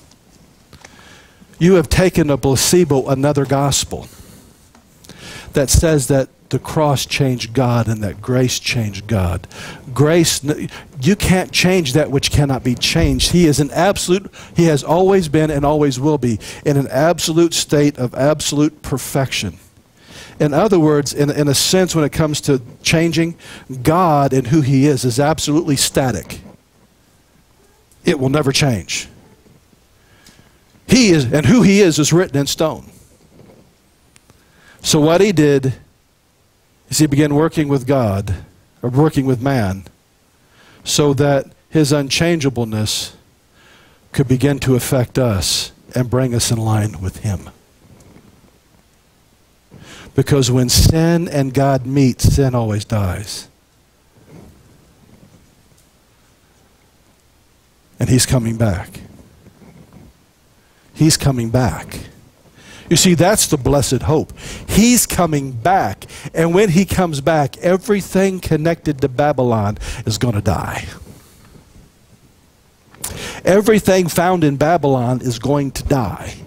You have taken a placebo, another gospel, that says that the cross changed God and that grace changed God. Grace, you can't change that which cannot be changed. He is an absolute, he has always been and always will be in an absolute state of absolute perfection. In other words, in, in a sense, when it comes to changing, God and who he is is absolutely static. It will never change. He is, and who he is is written in stone. So what he did is he began working with God, or working with man, so that his unchangeableness could begin to affect us and bring us in line with him. Because when sin and God meet, sin always dies. And he's coming back. He's coming back. You see, that's the blessed hope. He's coming back. And when he comes back, everything connected to Babylon is going to die. Everything found in Babylon is going to die.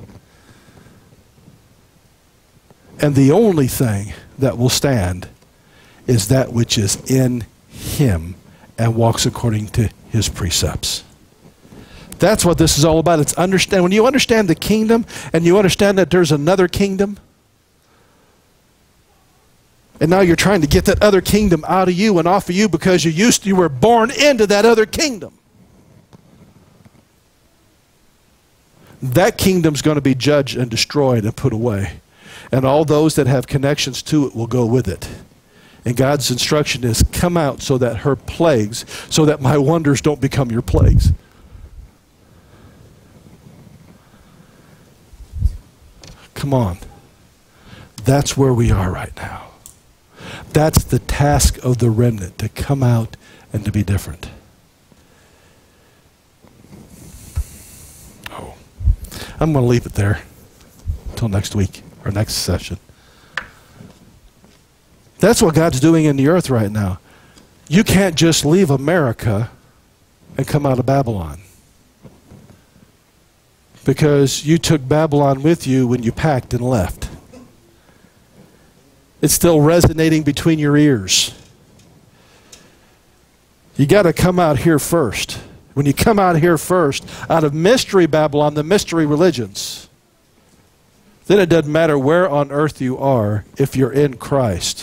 And the only thing that will stand is that which is in him and walks according to his precepts. That's what this is all about. It's understand, when you understand the kingdom and you understand that there's another kingdom, And now you're trying to get that other kingdom out of you and off of you because you used to, you were born into that other kingdom. That kingdom's going to be judged and destroyed and put away. And all those that have connections to it will go with it. And God's instruction is, come out so that her plagues, so that my wonders don't become your plagues. Come on. That's where we are right now. That's the task of the remnant, to come out and to be different. Oh, I'm going to leave it there until next week or next session. That's what God's doing in the earth right now. You can't just leave America and come out of Babylon, because you took Babylon with you when you packed and left. It's still resonating between your ears. You got to come out here first. When you come out here first, out of mystery Babylon, the mystery religions, then it doesn't matter where on earth you are if you're in Christ.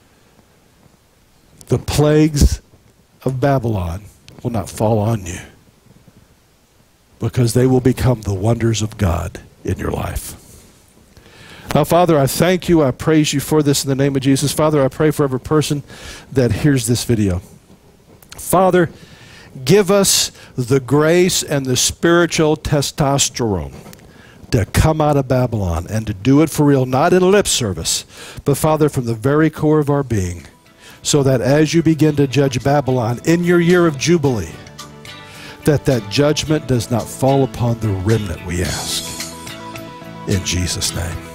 The plagues of Babylon will not fall on you, because they will become the wonders of God in your life. Now, Father, I thank you. I praise you for this in the name of Jesus. Father, I pray for every person that hears this video. Father, give us the grace and the spiritual testosterone to come out of Babylon and to do it for real, not in lip service, but, Father, from the very core of our being, so that as you begin to judge Babylon in your year of Jubilee, that that judgment does not fall upon the remnant, we ask. In Jesus' name.